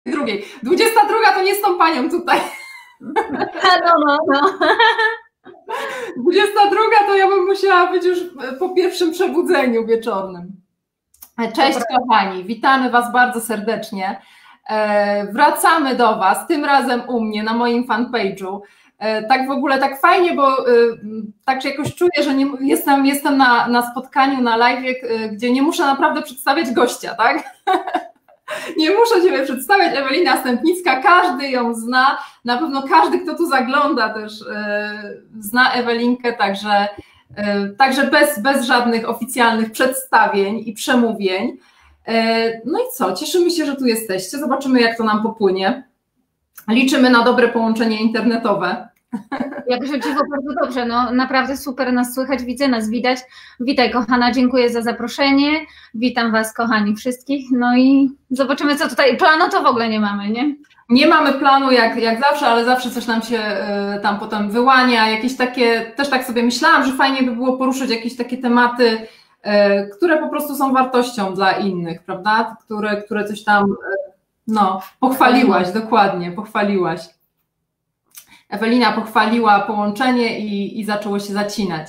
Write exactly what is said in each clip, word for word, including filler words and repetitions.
drugiej. dwudziesta druga to nie z tą panią tutaj. No, no, no. dwudziesta druga to ja bym musiała być już po pierwszym przebudzeniu wieczornym. Cześć kochani, witamy Was bardzo serdecznie. Wracamy do Was, tym razem u mnie na moim fanpage'u. Tak w ogóle, tak fajnie, bo tak się jakoś czuję, że nie, jestem, jestem na, na spotkaniu, na live, gdzie nie muszę naprawdę przedstawiać gościa, tak? Nie muszę Ciebie przedstawiać, Ewelina Stępnicka, każdy ją zna, na pewno każdy, kto tu zagląda też zna Ewelinkę, także, także bez, bez żadnych oficjalnych przedstawień i przemówień. No i co, cieszymy się, że tu jesteście, zobaczymy jak to nam popłynie. Liczymy na dobre połączenie internetowe. Jakże dziwo, bardzo dobrze, no naprawdę super nas słychać, widzę, nas widać. Witaj kochana, dziękuję za zaproszenie, witam Was kochani wszystkich, no i zobaczymy co tutaj, planu to w ogóle nie mamy, nie? Nie mamy planu jak, jak zawsze, ale zawsze coś nam się y, tam potem wyłania, jakieś takie, też tak sobie myślałam, że fajnie by było poruszyć jakieś takie tematy, y, które po prostu są wartością dla innych, prawda? Które, które coś tam, y, no, pochwaliłaś, dokładnie, pochwaliłaś. Ewelina pochwaliła połączenie i, i zaczęło się zacinać.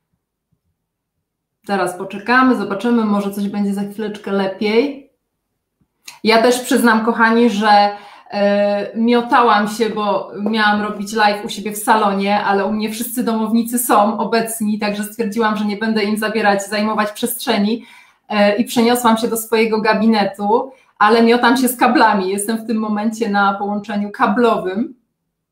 Teraz poczekamy, zobaczymy, może coś będzie za chwileczkę lepiej. Ja też przyznam, kochani, że y, miotałam się, bo miałam robić live u siebie w salonie, ale u mnie wszyscy domownicy są obecni, także stwierdziłam, że nie będę im zabierać, zajmować przestrzeni y, i przeniosłam się do swojego gabinetu, ale miotam się z kablami. Jestem w tym momencie na połączeniu kablowym.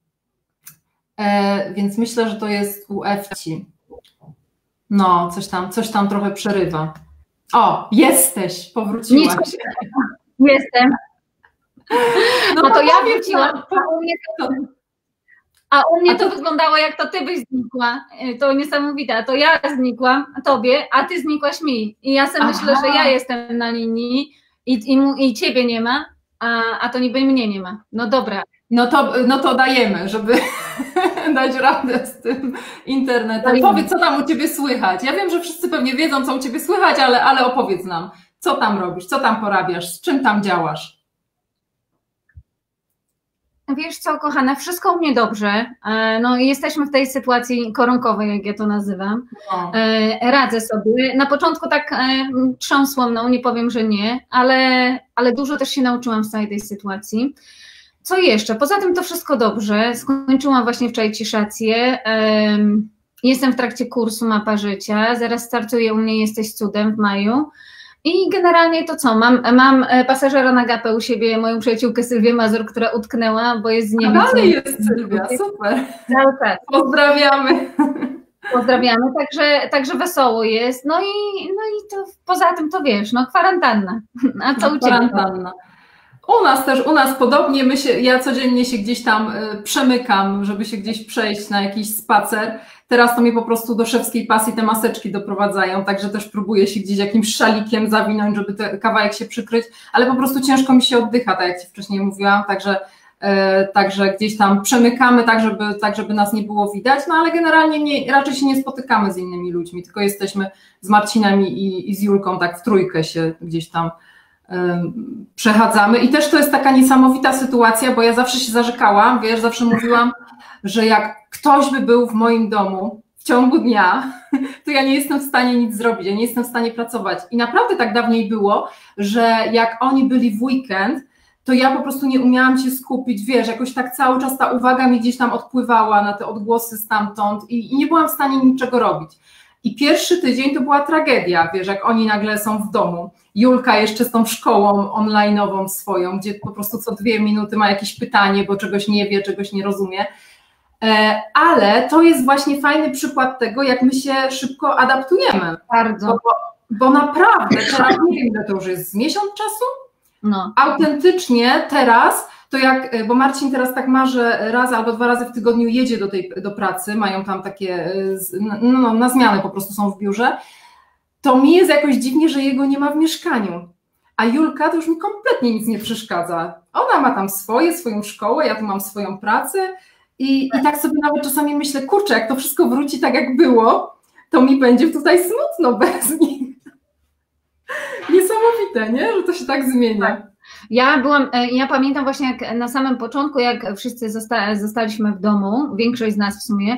E, więc myślę, że to jest u Ewci. No, coś tam, coś tam trochę przerywa. O, jesteś, powróciłaś. Nic, jestem. No, no to ja wróciłam. A u mnie to, a u mnie to wyglądało, jak to ty byś znikła. To niesamowite. A to ja znikłam tobie, a ty znikłaś mi. I ja sobie myślę, że ja jestem na linii i, i, i ciebie nie ma, a, a to niby mnie nie ma. No dobra. No to, no to dajemy, żeby dać radę z tym internetem. Dajemy. Powiedz, co tam u Ciebie słychać. Ja wiem, że wszyscy pewnie wiedzą, co u Ciebie słychać, ale, ale opowiedz nam, co tam robisz, co tam porabiasz, z czym tam działasz? Wiesz co, kochana, wszystko u mnie dobrze. No, jesteśmy w tej sytuacji koronkowej, jak ja to nazywam. No. Radzę sobie. Na początku tak trząsło mną, nie powiem, że nie, ale, ale dużo też się nauczyłam z całej tej sytuacji. Co jeszcze? Poza tym to wszystko dobrze. Skończyłam właśnie wczoraj ciszację. Jestem w trakcie kursu Mapa Życia. Zaraz startuje u mnie Jesteś Cudem w maju. I generalnie to co? Mam, mam pasażera na gapę u siebie, moją przyjaciółkę Sylwię Mazur, która utknęła, bo jest z Niemiec. Ale jest Sylwia, super. No, tak. Pozdrawiamy. Pozdrawiamy, także, także wesoło jest. No i, no i to poza tym to wiesz, no kwarantanna. A co no, u Ciebie? Kwarantanna. U nas też, u nas podobnie, my się, ja codziennie się gdzieś tam y, przemykam, żeby się gdzieś przejść na jakiś spacer. Teraz to mnie po prostu do szewskiej pasji te maseczki doprowadzają, także też próbuję się gdzieś jakimś szalikiem zawinąć, żeby ten kawałek się przykryć, ale po prostu ciężko mi się oddycha, tak jak Ci wcześniej mówiłam, także, y, także gdzieś tam przemykamy, tak żeby, tak żeby nas nie było widać, no ale generalnie nie, raczej się nie spotykamy z innymi ludźmi, tylko jesteśmy z Marcinem i, i z Julką tak w trójkę się gdzieś tam przechadzamy i też to jest taka niesamowita sytuacja, bo ja zawsze się zarzekałam, wiesz, zawsze mówiłam, że jak ktoś by był w moim domu w ciągu dnia, to ja nie jestem w stanie nic zrobić, ja nie jestem w stanie pracować i naprawdę tak dawniej było, że jak oni byli w weekend, to ja po prostu nie umiałam się skupić, wiesz, jakoś tak cały czas ta uwaga mi gdzieś tam odpływała na te odgłosy stamtąd i, i nie byłam w stanie niczego robić. I pierwszy tydzień to była tragedia, wiesz, jak oni nagle są w domu. Julka jeszcze z tą szkołą online'ową swoją, gdzie po prostu co dwie minuty ma jakieś pytanie, bo czegoś nie wie, czegoś nie rozumie. Ale to jest właśnie fajny przykład tego, jak my się szybko adaptujemy. Bardzo. Bo, bo naprawdę, teraz nie wiem, ile to już jest, z miesiąc czasu? No. Autentycznie teraz, to jak, bo Marcin teraz tak ma, że raz albo dwa razy w tygodniu jedzie do tej do pracy, mają tam takie, no, no na zmianę po prostu są w biurze, to mi jest jakoś dziwnie, że jego nie ma w mieszkaniu. A Julka to już mi kompletnie nic nie przeszkadza. Ona ma tam swoje, swoją szkołę, ja tu mam swoją pracę i, i tak sobie nawet czasami myślę, kurczę, jak to wszystko wróci tak jak było, to mi będzie tutaj smutno bez nich. Niesamowite, nie? Że to się tak zmienia. Ja byłam, ja pamiętam właśnie jak na samym początku, jak wszyscy zosta zostaliśmy w domu, większość z nas w sumie,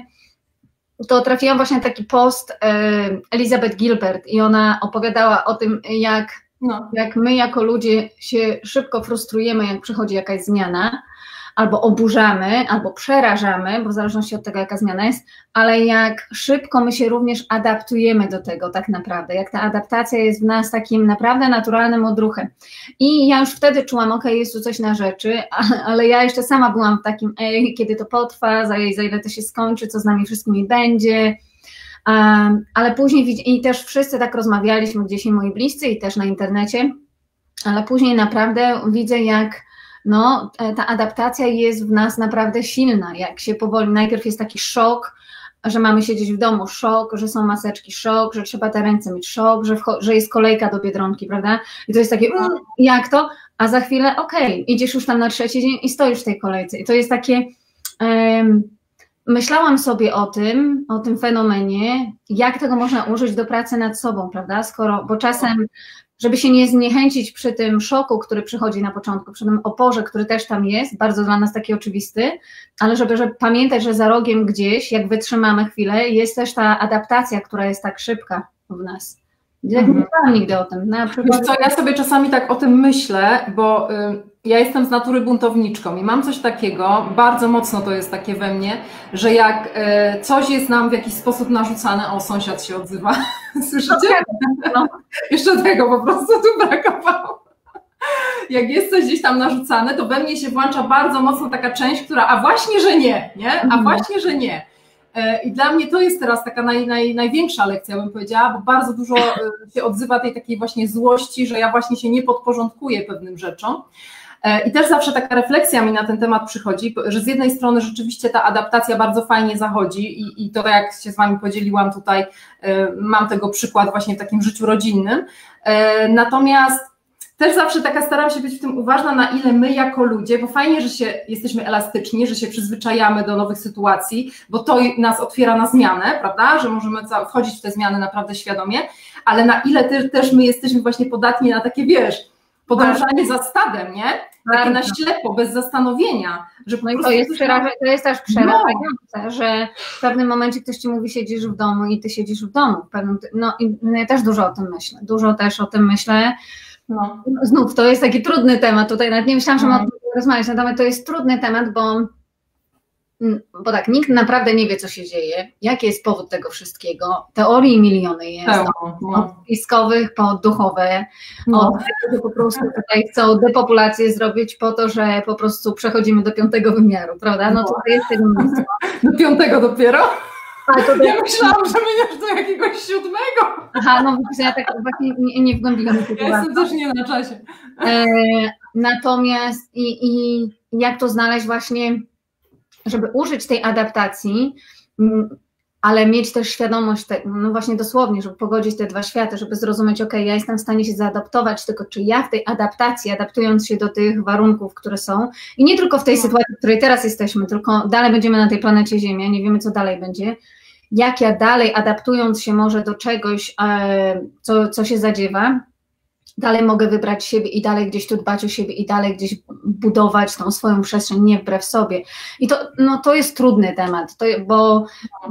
to trafiłam właśnie na taki post Elizabeth Gilbert i ona opowiadała o tym, jak, no. jak my jako ludzie się szybko frustrujemy, jak przychodzi jakaś zmiana, albo oburzamy, albo przerażamy, bo w zależności od tego, jaka zmiana jest, ale jak szybko my się również adaptujemy do tego tak naprawdę, jak ta adaptacja jest w nas takim naprawdę naturalnym odruchem. I ja już wtedy czułam, ok, jest tu coś na rzeczy, ale ja jeszcze sama byłam w takim, ej, kiedy to potrwa, za, za ile to się skończy, co z nami wszystkimi będzie, um, ale później, i też wszyscy tak rozmawialiśmy, gdzieś i moi bliscy, i też na internecie, ale później naprawdę widzę, jak no, ta adaptacja jest w nas naprawdę silna, jak się powoli, najpierw jest taki szok, że mamy siedzieć w domu, szok, że są maseczki, szok, że trzeba te ręce mieć, szok, że, że jest kolejka do Biedronki, prawda? I to jest takie, mm, jak to? A za chwilę, okej, okay, idziesz już tam na trzeci dzień i stoisz w tej kolejce. I to jest takie, um, myślałam sobie o tym, o tym fenomenie, jak tego można użyć do pracy nad sobą, prawda? Skoro, bo czasem żeby się nie zniechęcić przy tym szoku, który przychodzi na początku, przy tym oporze, który też tam jest, bardzo dla nas taki oczywisty, ale żeby, żeby pamiętać, że za rogiem gdzieś, jak wytrzymamy chwilę, jest też ta adaptacja, która jest tak szybka w nas. Ja nie myślałam nigdy o tym. Na przykład... Wiesz co, ja sobie czasami tak o tym myślę, bo y, ja jestem z natury buntowniczką i mam coś takiego, bardzo mocno to jest takie we mnie, że jak y, coś jest nam w jakiś sposób narzucane, o, sąsiad się odzywa, słyszycie? No. Jeszcze tego po prostu tu brakowało. Jak jest coś gdzieś tam narzucane, to we mnie się włącza bardzo mocno taka część, która, a właśnie, że nie, nie? A właśnie, że nie. I dla mnie to jest teraz taka naj, naj, największa lekcja, bym powiedziała, bo bardzo dużo się odzywa tej takiej właśnie złości, że ja właśnie się nie podporządkuję pewnym rzeczom. I też zawsze taka refleksja mi na ten temat przychodzi, że z jednej strony rzeczywiście ta adaptacja bardzo fajnie zachodzi i, i to jak się z Wami podzieliłam tutaj, mam tego przykład właśnie w takim życiu rodzinnym, natomiast też zawsze taka staram się być w tym uważna, na ile my jako ludzie, bo fajnie, że się jesteśmy elastyczni, że się przyzwyczajamy do nowych sytuacji, bo to nas otwiera na zmianę, prawda, że możemy wchodzić w te zmiany naprawdę świadomie, ale na ile te, też my jesteśmy właśnie podatni na takie, wiesz, podążanie za stadem, nie? Takie na ślepo, bez zastanowienia. Że no i to jest, przeraża, to jest też przerażające, no. że w pewnym momencie ktoś ci mówi, siedzisz w domu i ty siedzisz w domu. W pewnym, no i ja też dużo o tym myślę, dużo też o tym myślę. No. Znów, to jest taki trudny temat tutaj, nawet nie myślałam, że mamy o tym rozmawiać, natomiast to jest trudny temat, bo, bo tak, nikt naprawdę nie wie, co się dzieje, jaki jest powód tego wszystkiego, teorii miliony jest, no, no. od spiskowych po duchowe, no. od tego, że po prostu tutaj chcą depopulację zrobić po to, że po prostu przechodzimy do piątego wymiaru, prawda, no to jest tego miejsca. Do piątego dopiero? A, to ja myślałam, że myjesz do jakiegoś siódmego. Aha, no ja tak właśnie nie, nie wgłębiłam się. Ja jestem też nie na czasie. E, natomiast i, i jak to znaleźć właśnie, żeby użyć tej adaptacji, ale mieć też świadomość, te, no właśnie dosłownie, żeby pogodzić te dwa światy, żeby zrozumieć, ok, ja jestem w stanie się zaadaptować, tylko czy ja w tej adaptacji, adaptując się do tych warunków, które są i nie tylko w tej sytuacji, w której teraz jesteśmy, tylko dalej będziemy na tej planecie Ziemia, nie wiemy, co dalej będzie, jak ja dalej adaptując się może do czegoś, e, co, co się zadziewa, dalej mogę wybrać siebie i dalej gdzieś tu dbać o siebie i dalej gdzieś budować tą swoją przestrzeń, nie wbrew sobie. I to, no, to jest trudny temat, to, bo...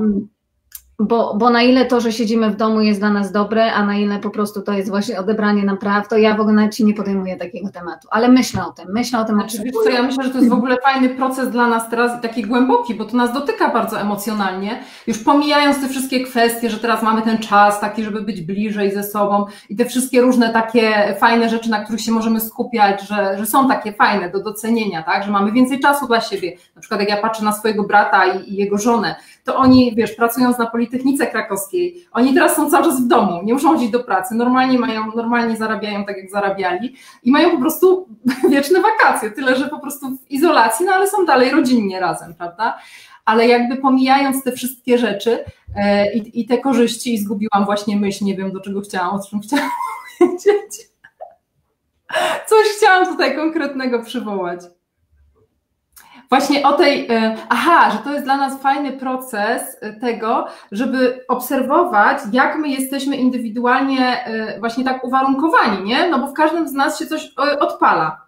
Bo, bo na ile to, że siedzimy w domu jest dla nas dobre, a na ile po prostu to jest właśnie odebranie nam praw, to ja w ogóle nawet się nie podejmuję takiego tematu, ale myślę o tym, myślę o tym. Znaczy, wiesz co, ja myślę, że to jest w ogóle fajny proces dla nas teraz i taki głęboki, bo to nas dotyka bardzo emocjonalnie, już pomijając te wszystkie kwestie, że teraz mamy ten czas taki, żeby być bliżej ze sobą i te wszystkie różne takie fajne rzeczy, na których się możemy skupiać, że, że są takie fajne do docenienia, tak, że mamy więcej czasu dla siebie, na przykład jak ja patrzę na swojego brata i, i jego żonę, to oni, wiesz, pracując na Politechnice Krakowskiej, oni teraz są cały czas w domu, nie muszą chodzić do pracy, normalnie mają, normalnie zarabiają tak jak zarabiali i mają po prostu wieczne wakacje, tyle, że po prostu w izolacji, no ale są dalej rodzinnie razem, prawda? Ale jakby pomijając te wszystkie rzeczy e, i, i te korzyści, i zgubiłam właśnie myśl, nie wiem do czego chciałam, o czym chciałam powiedzieć. Coś chciałam tutaj konkretnego przywołać. Właśnie o tej, aha, że to jest dla nas fajny proces tego, żeby obserwować, jak my jesteśmy indywidualnie właśnie tak uwarunkowani, nie? No bo w każdym z nas się coś odpala.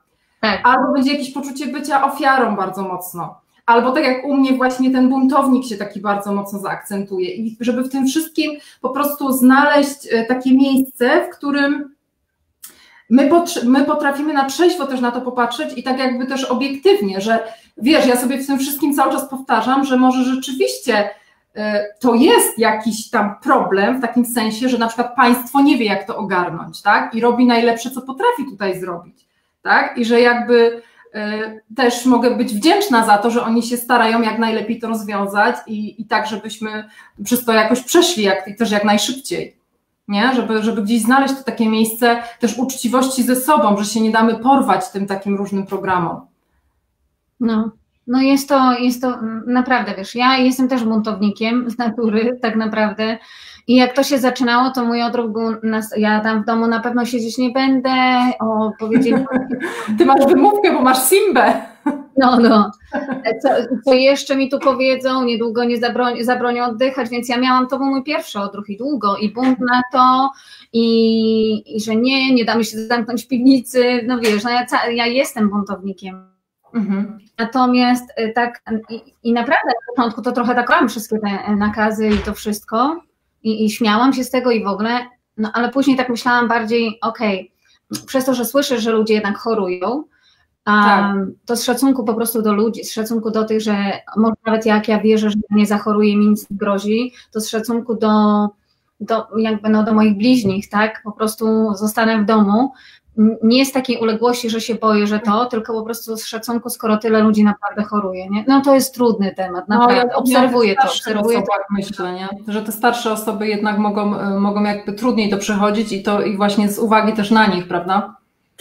Tak. Albo będzie jakieś poczucie bycia ofiarą bardzo mocno. Albo tak jak u mnie właśnie ten buntownik się taki bardzo mocno zaakcentuje. I żeby w tym wszystkim po prostu znaleźć takie miejsce, w którym my, my potrafimy na trzeźwo też na to popatrzeć i tak jakby też obiektywnie, że wiesz, ja sobie w tym wszystkim cały czas powtarzam, że może rzeczywiście to jest jakiś tam problem w takim sensie, że na przykład państwo nie wie, jak to ogarnąć, tak? I robi najlepsze, co potrafi tutaj zrobić, tak? I że jakby też mogę być wdzięczna za to, że oni się starają jak najlepiej to rozwiązać i, i tak, żebyśmy przez to jakoś przeszli jak, też jak najszybciej, nie? Żeby, żeby gdzieś znaleźć to takie miejsce też uczciwości ze sobą, że się nie damy porwać tym takim różnym programom. No, no jest to, jest to naprawdę, wiesz, ja jestem też buntownikiem z natury tak naprawdę i jak to się zaczynało, to mój odruch był, nas, ja tam w domu na pewno siedzieć nie będę, o, powiedzieli... Ty masz wymówkę, bo masz Simbę. No, no. Co, co jeszcze mi tu powiedzą, niedługo nie zabroni, zabronią oddychać, więc ja miałam, to był mój pierwszy odruch i długo, i bunt na to, i, i że nie, nie damy się zamknąć w piwnicy, no wiesz, no ja, ja jestem buntownikiem. Mhm. Natomiast tak, i, i naprawdę na początku to trochę tak robiłam wszystkie te nakazy i to wszystko, i, i śmiałam się z tego i w ogóle, no ale później tak myślałam bardziej, okej, okay, przez to, że słyszę, że ludzie jednak chorują, Um, tak. to z szacunku po prostu do ludzi, z szacunku do tych, że może nawet jak ja wierzę, że nie zachoruję, mi nic nie grozi, to z szacunku do, do, jakby no, do moich bliźnich, tak, po prostu zostanę w domu, nie z takiej uległości, że się boję, że to, tylko po prostu z szacunku, skoro tyle ludzi naprawdę choruje, nie? No to jest trudny temat, naprawdę, no, ja obserwuję to, obserwuję to. Myślę, nie? Że te starsze osoby jednak mogą, mogą jakby trudniej to przechodzić i to i właśnie z uwagi też na nich, prawda?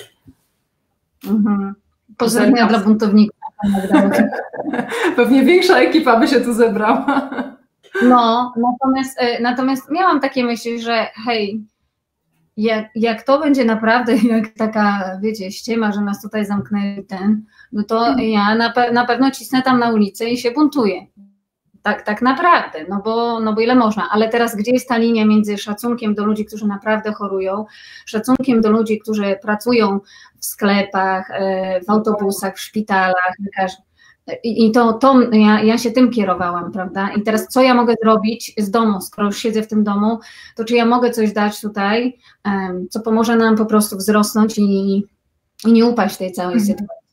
Mhm. Pozdrowienia dla buntowników. Pewnie większa ekipa by się tu zebrała. No, natomiast, natomiast miałam takie myśli, że hej, jak, jak to będzie naprawdę jak taka, wiecie, ściema, że nas tutaj zamknęli ten, no to ja na, pe na pewno cisnę tam na ulicę i się buntuję. Tak, tak naprawdę, no bo, no bo ile można, ale teraz gdzie jest ta linia między szacunkiem do ludzi, którzy naprawdę chorują, szacunkiem do ludzi, którzy pracują w sklepach, w autobusach, w szpitalach, i to, to ja, ja się tym kierowałam, prawda? I teraz co ja mogę zrobić z domu, skoro już siedzę w tym domu, to czy ja mogę coś dać tutaj, co pomoże nam po prostu wzrosnąć i, i nie upaść w tej całej mhm. sytuacji.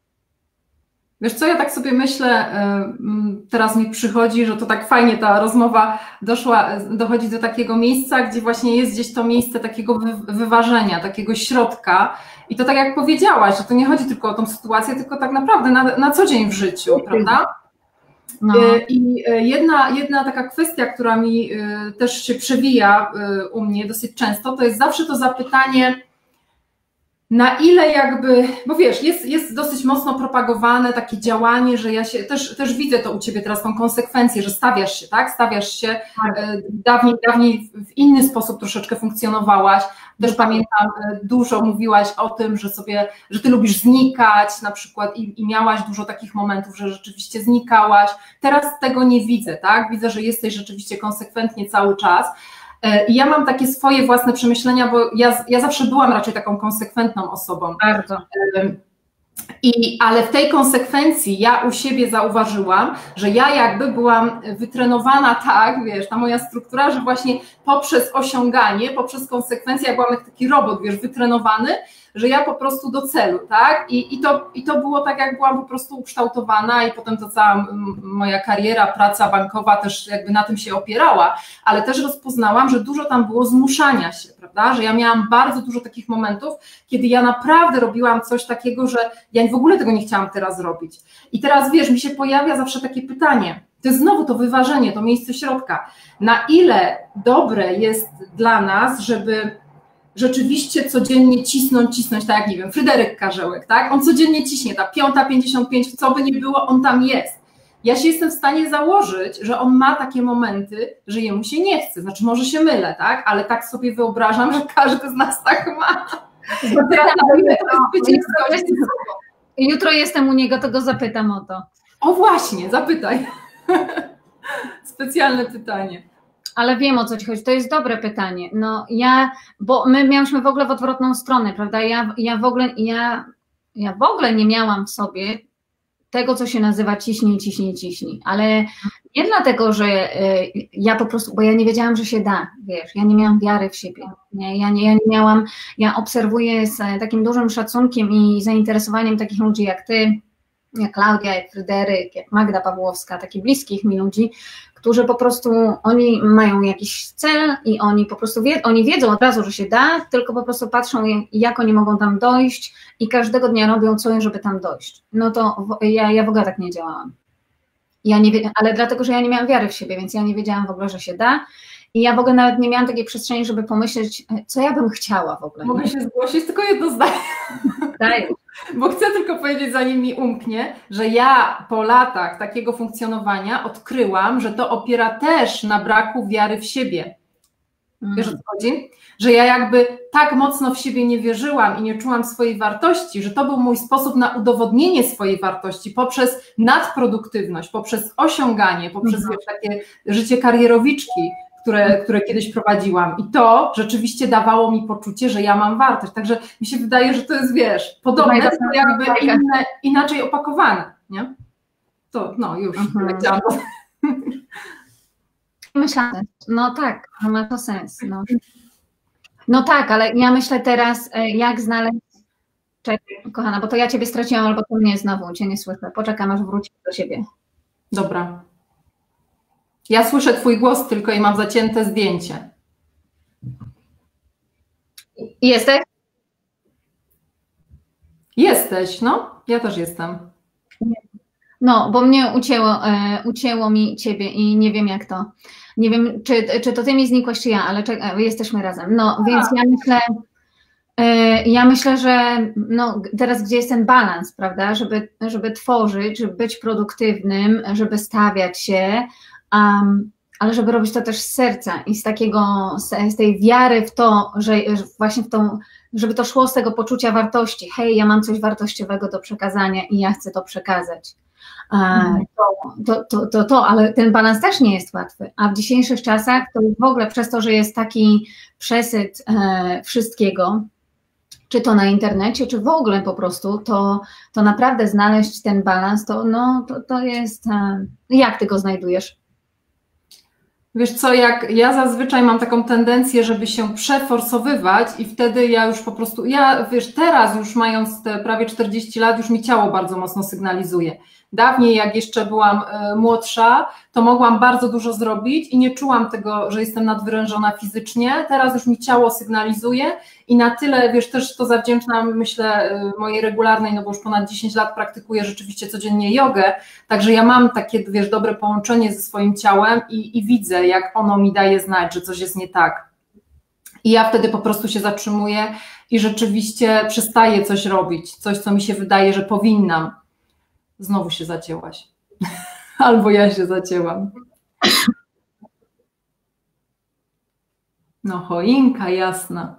Wiesz co, ja tak sobie myślę, teraz mi przychodzi, że to tak fajnie ta rozmowa doszła, dochodzi do takiego miejsca, gdzie właśnie jest gdzieś to miejsce takiego wyważenia, takiego środka i to tak jak powiedziałaś, że to nie chodzi tylko o tą sytuację, tylko tak naprawdę na, na co dzień w życiu, prawda? No. I jedna, jedna taka kwestia, która mi też się przewija u mnie dosyć często, to jest zawsze to zapytanie, na ile jakby, bo wiesz, jest, jest dosyć mocno propagowane takie działanie, że ja się, też, też widzę to u Ciebie teraz, tą konsekwencję, że stawiasz się, tak? Stawiasz się, tak. Dawniej, dawniej w inny sposób troszeczkę funkcjonowałaś, też pamiętam, dużo mówiłaś o tym, że sobie, że Ty lubisz znikać na przykład i, i miałaś dużo takich momentów, że rzeczywiście znikałaś, teraz tego nie widzę, tak? Widzę, że jesteś rzeczywiście konsekwentnie cały czas. I ja mam takie swoje własne przemyślenia, bo ja, ja zawsze byłam raczej taką konsekwentną osobą. Bardzo. I, ale w tej konsekwencji ja u siebie zauważyłam, że ja jakby byłam wytrenowana tak, wiesz, ta moja struktura, że właśnie poprzez osiąganie, poprzez konsekwencje, ja byłam jak taki robot, wiesz, wytrenowany, że ja po prostu do celu, tak? I, i, to, i to było tak, jak byłam po prostu ukształtowana i potem to cała moja kariera, praca bankowa też jakby na tym się opierała, ale też rozpoznałam, że dużo tam było zmuszania się, prawda? Że ja miałam bardzo dużo takich momentów, kiedy ja naprawdę robiłam coś takiego, że ja w ogóle tego nie chciałam teraz robić. I teraz wiesz, mi się pojawia zawsze takie pytanie, to jest znowu to wyważenie, to miejsce środka, na ile dobre jest dla nas, żeby rzeczywiście codziennie cisnąć, cisnąć, tak jak nie wiem, Fryderyk Karzełek, tak? On codziennie ciśnie, ta piąta pięćdziesiąt pięć, co by nie było, on tam jest. Ja się jestem w stanie założyć, że on ma takie momenty, że jemu się nie chce, znaczy może się mylę, tak? Ale tak sobie wyobrażam, że każdy z nas tak ma. Jutro jestem u niego, to go zapytam o to. O właśnie, zapytaj. Specjalne pytanie. Ale wiem, o co ci chodzi, to jest dobre pytanie. No ja, bo my miałyśmy w ogóle w odwrotną stronę, prawda? Ja, ja w ogóle, ja ja w ogóle nie miałam w sobie tego, co się nazywa ciśnij, ciśnij, ciśnij, ale nie dlatego, że ja po prostu, bo ja nie wiedziałam, że się da, wiesz, ja nie miałam wiary w siebie, nie? Ja, nie, ja nie miałam, ja obserwuję z takim dużym szacunkiem i zainteresowaniem takich ludzi jak ty, jak Klaudia, jak Fryderyk, jak Magda Pawłowska, takich bliskich mi ludzi, którzy po prostu, oni mają jakiś cel i oni po prostu wie, oni wiedzą od razu, że się da, tylko po prostu patrzą, jak oni mogą tam dojść i każdego dnia robią coś, żeby tam dojść. No to ja, ja w ogóle tak nie działałam. Ja nie, ale dlatego, że ja nie miałam wiary w siebie, więc ja nie wiedziałam w ogóle, że się da i ja w ogóle nawet nie miałam takiej przestrzeni, żeby pomyśleć, co ja bym chciała w ogóle. Mogę się zgłosić, tylko jedno zdanie. Daj. Bo chcę tylko powiedzieć, zanim mi umknie, że ja po latach takiego funkcjonowania odkryłam, że to opiera też na braku wiary w siebie. Wiesz, o co chodzi? Że ja jakby tak mocno w siebie nie wierzyłam i nie czułam swojej wartości, że to był mój sposób na udowodnienie swojej wartości poprzez nadproduktywność, poprzez osiąganie, poprzez mhm. wiesz, takie życie karierowiczki, które, które kiedyś prowadziłam. I to rzeczywiście dawało mi poczucie, że ja mam wartość. Także mi się wydaje, że to jest, wiesz, podobne, tylko jakby inne, inaczej opakowane, nie? To, no już, mhm. leciałam. Myślałam, no tak, ma to sens. No. no tak, ale ja myślę teraz, jak znaleźć... Czekaj, kochana, bo to ja ciebie straciłam, albo to mnie znowu, cię nie słyszę. Poczekam, aż wrócić do siebie. Dobra. Ja słyszę twój głos tylko i mam zacięte zdjęcie. Jesteś? Jesteś, no. Ja też jestem. No, bo mnie ucięło, e, ucięło mi ciebie i nie wiem jak to. Nie wiem, czy, czy to ty mi znikłaś, czy ja, ale czy, e, jesteśmy razem. No, A. więc ja myślę, e, ja myślę, że no, teraz gdzie jest ten balans, prawda, żeby, żeby tworzyć, żeby być produktywnym, żeby stawiać się, um, ale żeby robić to też z serca i z takiego, z, z tej wiary w to, że, że właśnie w tą, żeby to szło z tego poczucia wartości. Hej, ja mam coś wartościowego do przekazania i ja chcę to przekazać. To, to, to, to, to, ale ten balans też nie jest łatwy, a w dzisiejszych czasach to w ogóle przez to, że jest taki przesyt e, wszystkiego, czy to na internecie, czy w ogóle po prostu, to, to naprawdę znaleźć ten balans, to, no, to, to jest, e, jak ty go znajdujesz? Wiesz co, jak ja zazwyczaj mam taką tendencję, żeby się przeforsowywać i wtedy ja już po prostu, ja wiesz, teraz już mając te prawie czterdzieści lat, już mi ciało bardzo mocno sygnalizuje. Dawniej, jak jeszcze byłam młodsza, to mogłam bardzo dużo zrobić i nie czułam tego, że jestem nadwyrężona fizycznie. Teraz już mi ciało sygnalizuje i na tyle, wiesz, też to zawdzięczam, myślę, mojej regularnej, no bo już ponad dziesięć lat praktykuję rzeczywiście codziennie jogę, także ja mam takie, wiesz, dobre połączenie ze swoim ciałem i, i widzę, jak ono mi daje znać, że coś jest nie tak. I ja wtedy po prostu się zatrzymuję i rzeczywiście przestaję coś robić, coś, co mi się wydaje, że powinnam. Znowu się zacięłaś. Albo ja się zacięłam. No choinka jasna.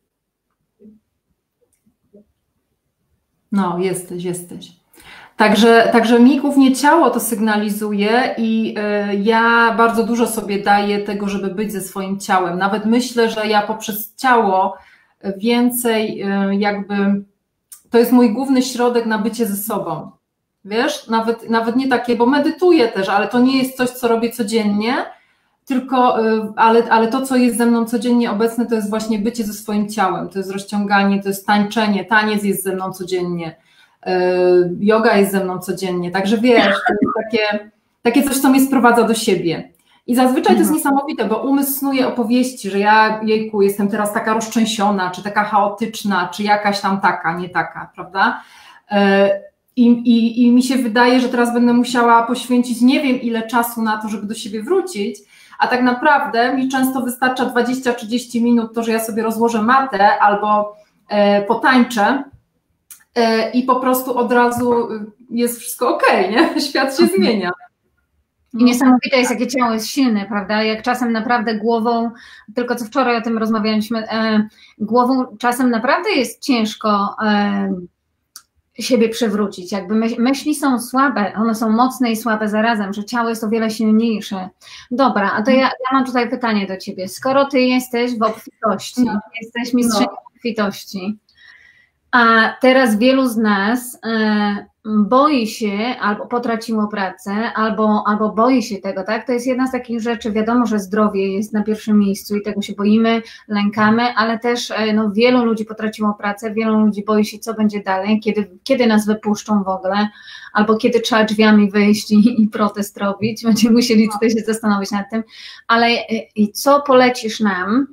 No jesteś, jesteś. Także, także mi głównie ciało to sygnalizuje i y, ja bardzo dużo sobie daję tego, żeby być ze swoim ciałem. Nawet myślę, że ja poprzez ciało więcej y, jakby, to jest mój główny środek na bycie ze sobą. Wiesz, nawet, nawet nie takie, bo medytuję też, ale to nie jest coś, co robię codziennie, tylko, ale, ale to, co jest ze mną codziennie obecne, to jest właśnie bycie ze swoim ciałem, to jest rozciąganie, to jest tańczenie, taniec jest ze mną codziennie, yoga jest ze mną codziennie, także wiesz, to jest takie, takie coś, co mnie sprowadza do siebie. I zazwyczaj to jest niesamowite, bo umysł snuje opowieści, że ja, jejku, jestem teraz taka roztrzęsiona, czy taka chaotyczna, czy jakaś tam taka, nie taka, prawda? I, i, I mi się wydaje, że teraz będę musiała poświęcić nie wiem ile czasu na to, żeby do siebie wrócić, a tak naprawdę mi często wystarcza dwadzieścia trzydzieści minut to, że ja sobie rozłożę matę albo e, potańczę e, i po prostu od razu jest wszystko okej, nie? Świat się zmienia. I niesamowite jest, jakie ciało jest silne, prawda? Jak czasem naprawdę głową, tylko co wczoraj o tym rozmawialiśmy, e, głową czasem naprawdę jest ciężko e, siebie przewrócić, jakby myśli są słabe, one są mocne i słabe zarazem, że ciało jest o wiele silniejsze. Dobra, a to ja, ja mam tutaj pytanie do ciebie. Skoro ty jesteś w obfitości, no. jesteś mistrzem no. obfitości, A teraz wielu z nas e, boi się, albo potraciło pracę, albo, albo boi się tego, tak? To jest jedna z takich rzeczy, wiadomo, że zdrowie jest na pierwszym miejscu i tego się boimy, lękamy, ale też e, no, wielu ludzi potraciło pracę, wielu ludzi boi się, co będzie dalej, kiedy, kiedy nas wypuszczą w ogóle, albo kiedy trzeba drzwiami wyjść i, i protest robić, będziemy musieli tutaj się zastanowić nad tym, ale e, i co polecisz nam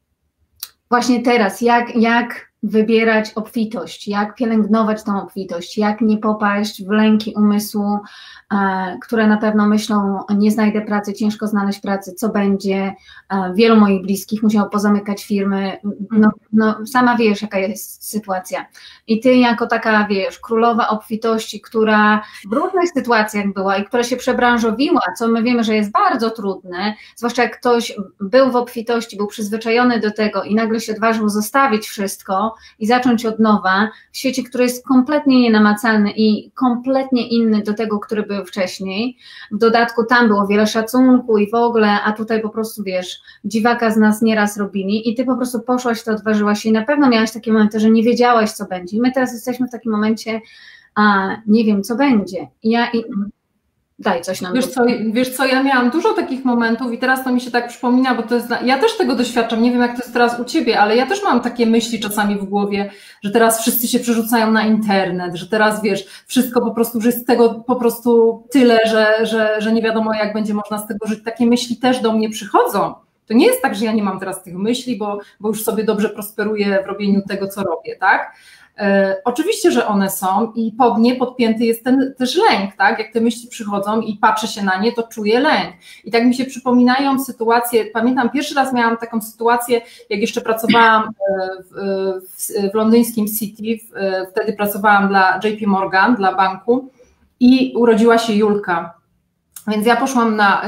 właśnie teraz, jak, jak wybierać obfitość, jak pielęgnować tą obfitość, jak nie popaść w lęki umysłu, e, które na pewno myślą, nie znajdę pracy, ciężko znaleźć pracę, co będzie, e, wielu moich bliskich musiało pozamykać firmy, no, no sama wiesz, jaka jest sytuacja i ty jako taka, wiesz, królowa obfitości, która w różnych sytuacjach była i która się przebranżowiła, co my wiemy, że jest bardzo trudne, zwłaszcza jak ktoś był w obfitości, był przyzwyczajony do tego i nagle się odważył zostawić wszystko i zacząć od nowa w świecie, który jest kompletnie nienamacalny i kompletnie inny do tego, który był wcześniej. W dodatku tam było wiele szacunku i w ogóle, a tutaj po prostu, wiesz, dziwaka z nas nieraz robili i ty po prostu poszłaś, to odważyłaś się i na pewno miałaś takie momenty, że nie wiedziałaś, co będzie. I my teraz jesteśmy w takim momencie, a nie wiem, co będzie. I ja i daj coś nam. Wiesz co, wiesz co, ja miałam dużo takich momentów i teraz to mi się tak przypomina, bo to jest, ja też tego doświadczam, nie wiem jak to jest teraz u Ciebie, ale ja też mam takie myśli czasami w głowie, że teraz wszyscy się przerzucają na internet, że teraz wiesz, wszystko po prostu, że jest tego po prostu tyle, że, że, że nie wiadomo jak będzie można z tego żyć. Takie myśli też do mnie przychodzą. To nie jest tak, że ja nie mam teraz tych myśli, bo, bo już sobie dobrze prosperuję w robieniu tego, co robię, tak? E, oczywiście, że one są i pod nie podpięty jest ten też lęk, tak? Jak te myśli przychodzą i patrzę się na nie, to czuję lęk. I tak mi się przypominają sytuacje, pamiętam pierwszy raz miałam taką sytuację, jak jeszcze pracowałam w, w, w londyńskim City, w, wtedy pracowałam dla J P Morgan, dla banku i urodziła się Julka. Więc ja poszłam na,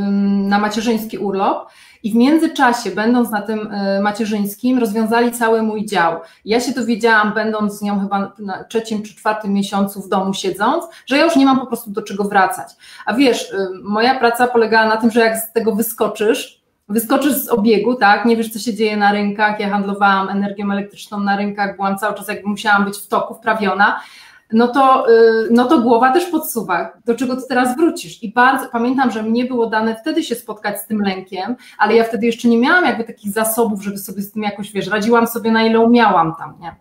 na macierzyński urlop i w międzyczasie, będąc na tym macierzyńskim, rozwiązali cały mój dział. Ja się dowiedziałam, będąc z nią chyba na trzecim czy czwartym miesiącu w domu siedząc, że ja już nie mam po prostu do czego wracać. A wiesz, moja praca polegała na tym, że jak z tego wyskoczysz, wyskoczysz z obiegu, tak, nie wiesz co się dzieje na rynkach, ja handlowałam energią elektryczną na rynkach, byłam cały czas jakby musiałam być w toku, wprawiona, no to, no to głowa też podsuwa, do czego ty teraz wrócisz. I bardzo pamiętam, że mnie było dane wtedy się spotkać z tym lękiem, ale ja wtedy jeszcze nie miałam jakby takich zasobów, żeby sobie z tym jakoś, wiesz, radziłam sobie na ile umiałam tam, nie?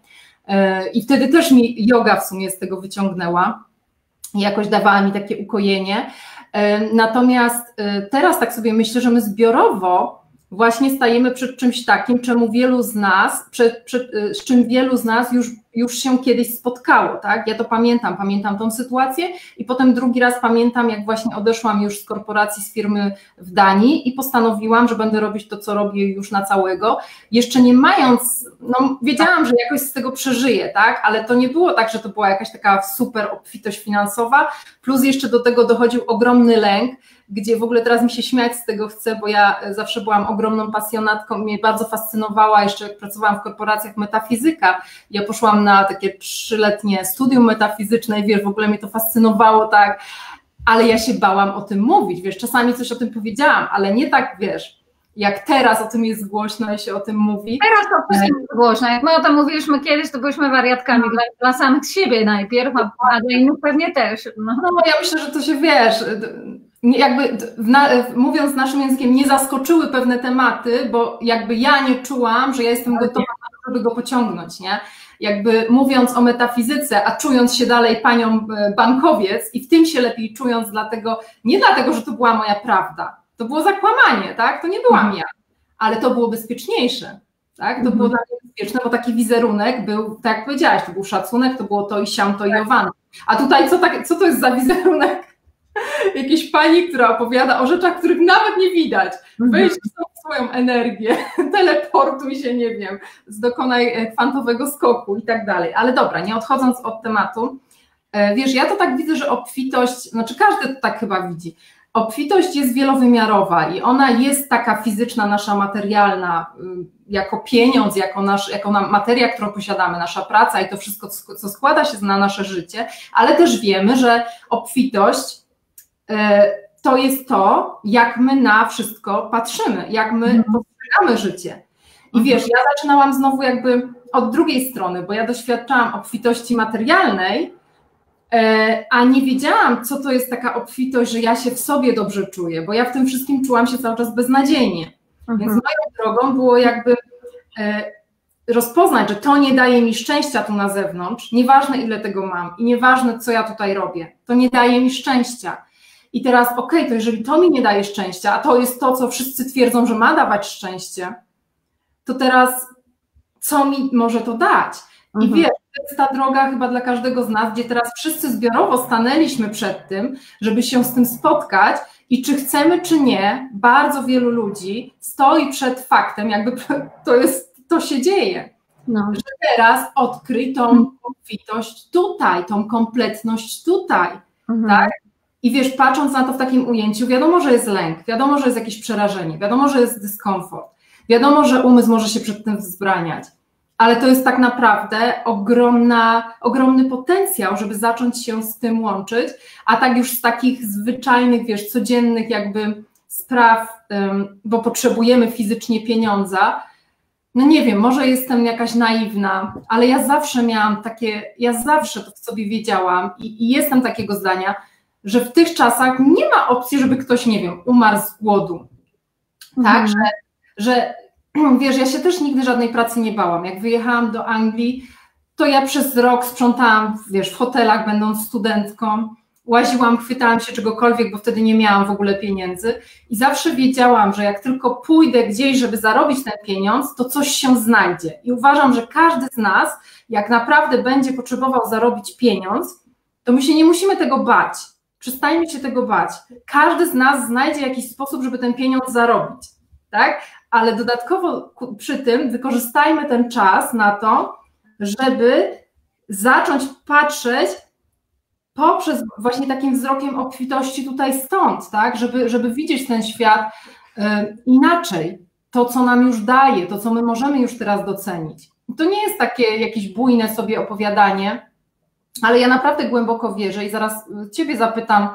I wtedy też mi yoga w sumie z tego wyciągnęła i jakoś dawała mi takie ukojenie. Natomiast teraz tak sobie myślę, że my zbiorowo właśnie stajemy przed czymś takim, czemu wielu z nas, przed, przed, z czym wielu z nas już, już się kiedyś spotkało, tak? Ja to pamiętam, pamiętam tą sytuację i potem drugi raz pamiętam, jak właśnie odeszłam już z korporacji, z firmy w Danii i postanowiłam, że będę robić to, co robię już na całego, jeszcze nie mając, no wiedziałam, że jakoś z tego przeżyję, tak? Ale to nie było tak, że to była jakaś taka super obfitość finansowa, plus jeszcze do tego dochodził ogromny lęk, gdzie w ogóle teraz mi się śmiać z tego chce, bo ja zawsze byłam ogromną pasjonatką, mnie bardzo fascynowała, jeszcze jak pracowałam w korporacjach, metafizyka. Ja poszłam na takie trzyletnie studium metafizyczne i wiesz, w ogóle mnie to fascynowało tak, ale ja się bałam o tym mówić, wiesz, czasami coś o tym powiedziałam, ale nie tak, wiesz, jak teraz o tym jest głośno i się o tym mówi. Teraz to jest głośno, jak my o tym mówiliśmy kiedyś, to byliśmy wariatkami no. dla, dla samych siebie najpierw, a, a dla innych pewnie też. No. no ja myślę, że to się, wiesz, jakby na, mówiąc naszym językiem, nie zaskoczyły pewne tematy, bo jakby ja nie czułam, że ja jestem gotowa, żeby go pociągnąć, nie? Jakby mówiąc o metafizyce, a czując się dalej panią bankowiec i w tym się lepiej czując, dlatego, nie dlatego, że to była moja prawda, to było zakłamanie, tak? To nie byłam ja, ale to było bezpieczniejsze, tak? To było dla mnie bezpieczne, bo taki wizerunek był, tak jak powiedziałaś, to był szacunek, to było to i siam, to i owano. A tutaj co, tak, co to jest za wizerunek? Jakiejś pani, która opowiada o rzeczach, których nawet nie widać. Wejdź w swoją energię, teleportuj się, nie wiem, dokonaj kwantowego skoku i tak dalej. Ale dobra, nie odchodząc od tematu, wiesz, ja to tak widzę, że obfitość, znaczy każdy to tak chyba widzi, obfitość jest wielowymiarowa i ona jest taka fizyczna, nasza materialna, jako pieniądz, jako, nasz, jako materia, którą posiadamy, nasza praca i to wszystko, co składa się na nasze życie, ale też wiemy, że obfitość to jest to, jak my na wszystko patrzymy, jak my postrzegamy życie. I wiesz, ja zaczynałam znowu jakby od drugiej strony, bo ja doświadczałam obfitości materialnej, a nie wiedziałam, co to jest taka obfitość, że ja się w sobie dobrze czuję, bo ja w tym wszystkim czułam się cały czas beznadziejnie. Mhm. Więc moją drogą było jakby rozpoznać, że to nie daje mi szczęścia tu na zewnątrz, nieważne ile tego mam i nieważne co ja tutaj robię, to nie daje mi szczęścia. I teraz okej, okay, to jeżeli to mi nie daje szczęścia, a to jest to, co wszyscy twierdzą, że ma dawać szczęście, to teraz co mi może to dać? I mhm. wiesz, to jest ta droga chyba dla każdego z nas, gdzie teraz wszyscy zbiorowo stanęliśmy przed tym, żeby się z tym spotkać i czy chcemy, czy nie, bardzo wielu ludzi stoi przed faktem, jakby to jest, to się dzieje, no. że teraz odkryj tą obfitość tutaj, tą kompletność tutaj, mhm. tak? I wiesz, patrząc na to w takim ujęciu, wiadomo, że jest lęk, wiadomo, że jest jakieś przerażenie, wiadomo, że jest dyskomfort, wiadomo, że umysł może się przed tym wzbraniać, ale to jest tak naprawdę ogromna, ogromny potencjał, żeby zacząć się z tym łączyć, a tak już z takich zwyczajnych, wiesz, codziennych jakby spraw, bo potrzebujemy fizycznie pieniądza, no nie wiem, może jestem jakaś naiwna, ale ja zawsze miałam takie, ja zawsze to w sobie wiedziałam i, i jestem takiego zdania, że w tych czasach nie ma opcji, żeby ktoś, nie wiem, umarł z głodu, tak, mhm. że, że wiesz, ja się też nigdy żadnej pracy nie bałam. Jak wyjechałam do Anglii, to ja przez rok sprzątałam, wiesz, w hotelach, będąc studentką, łaziłam, chwytałam się czegokolwiek, bo wtedy nie miałam w ogóle pieniędzy i zawsze wiedziałam, że jak tylko pójdę gdzieś, żeby zarobić ten pieniądz, to coś się znajdzie. I uważam, że każdy z nas, jak naprawdę będzie potrzebował zarobić pieniądz, to my się nie musimy tego bać. Przestańmy się tego bać. Każdy z nas znajdzie jakiś sposób, żeby ten pieniądz zarobić, tak? Ale dodatkowo przy tym wykorzystajmy ten czas na to, żeby zacząć patrzeć poprzez właśnie takim wzrokiem obfitości tutaj stąd, tak? Żeby, żeby widzieć ten świat y, inaczej, to co nam już daje, to co my możemy już teraz docenić. I to nie jest takie jakieś bujne sobie opowiadanie, ale ja naprawdę głęboko wierzę i zaraz Ciebie zapytam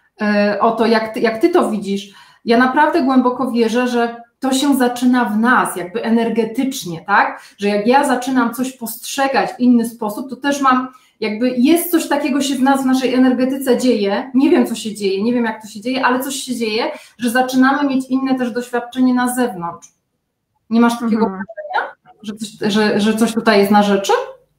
y, o to, jak ty, jak ty to widzisz. Ja naprawdę głęboko wierzę, że to się zaczyna w nas, jakby energetycznie, tak? Że jak ja zaczynam coś postrzegać w inny sposób, to też mam, jakby jest coś takiego się w nas, w naszej energetyce dzieje, nie wiem co się dzieje, nie wiem jak to się dzieje, ale coś się dzieje, że zaczynamy mieć inne też doświadczenie na zewnątrz. Nie masz takiego mhm. wrażenia, że coś, że, że coś tutaj jest na rzeczy?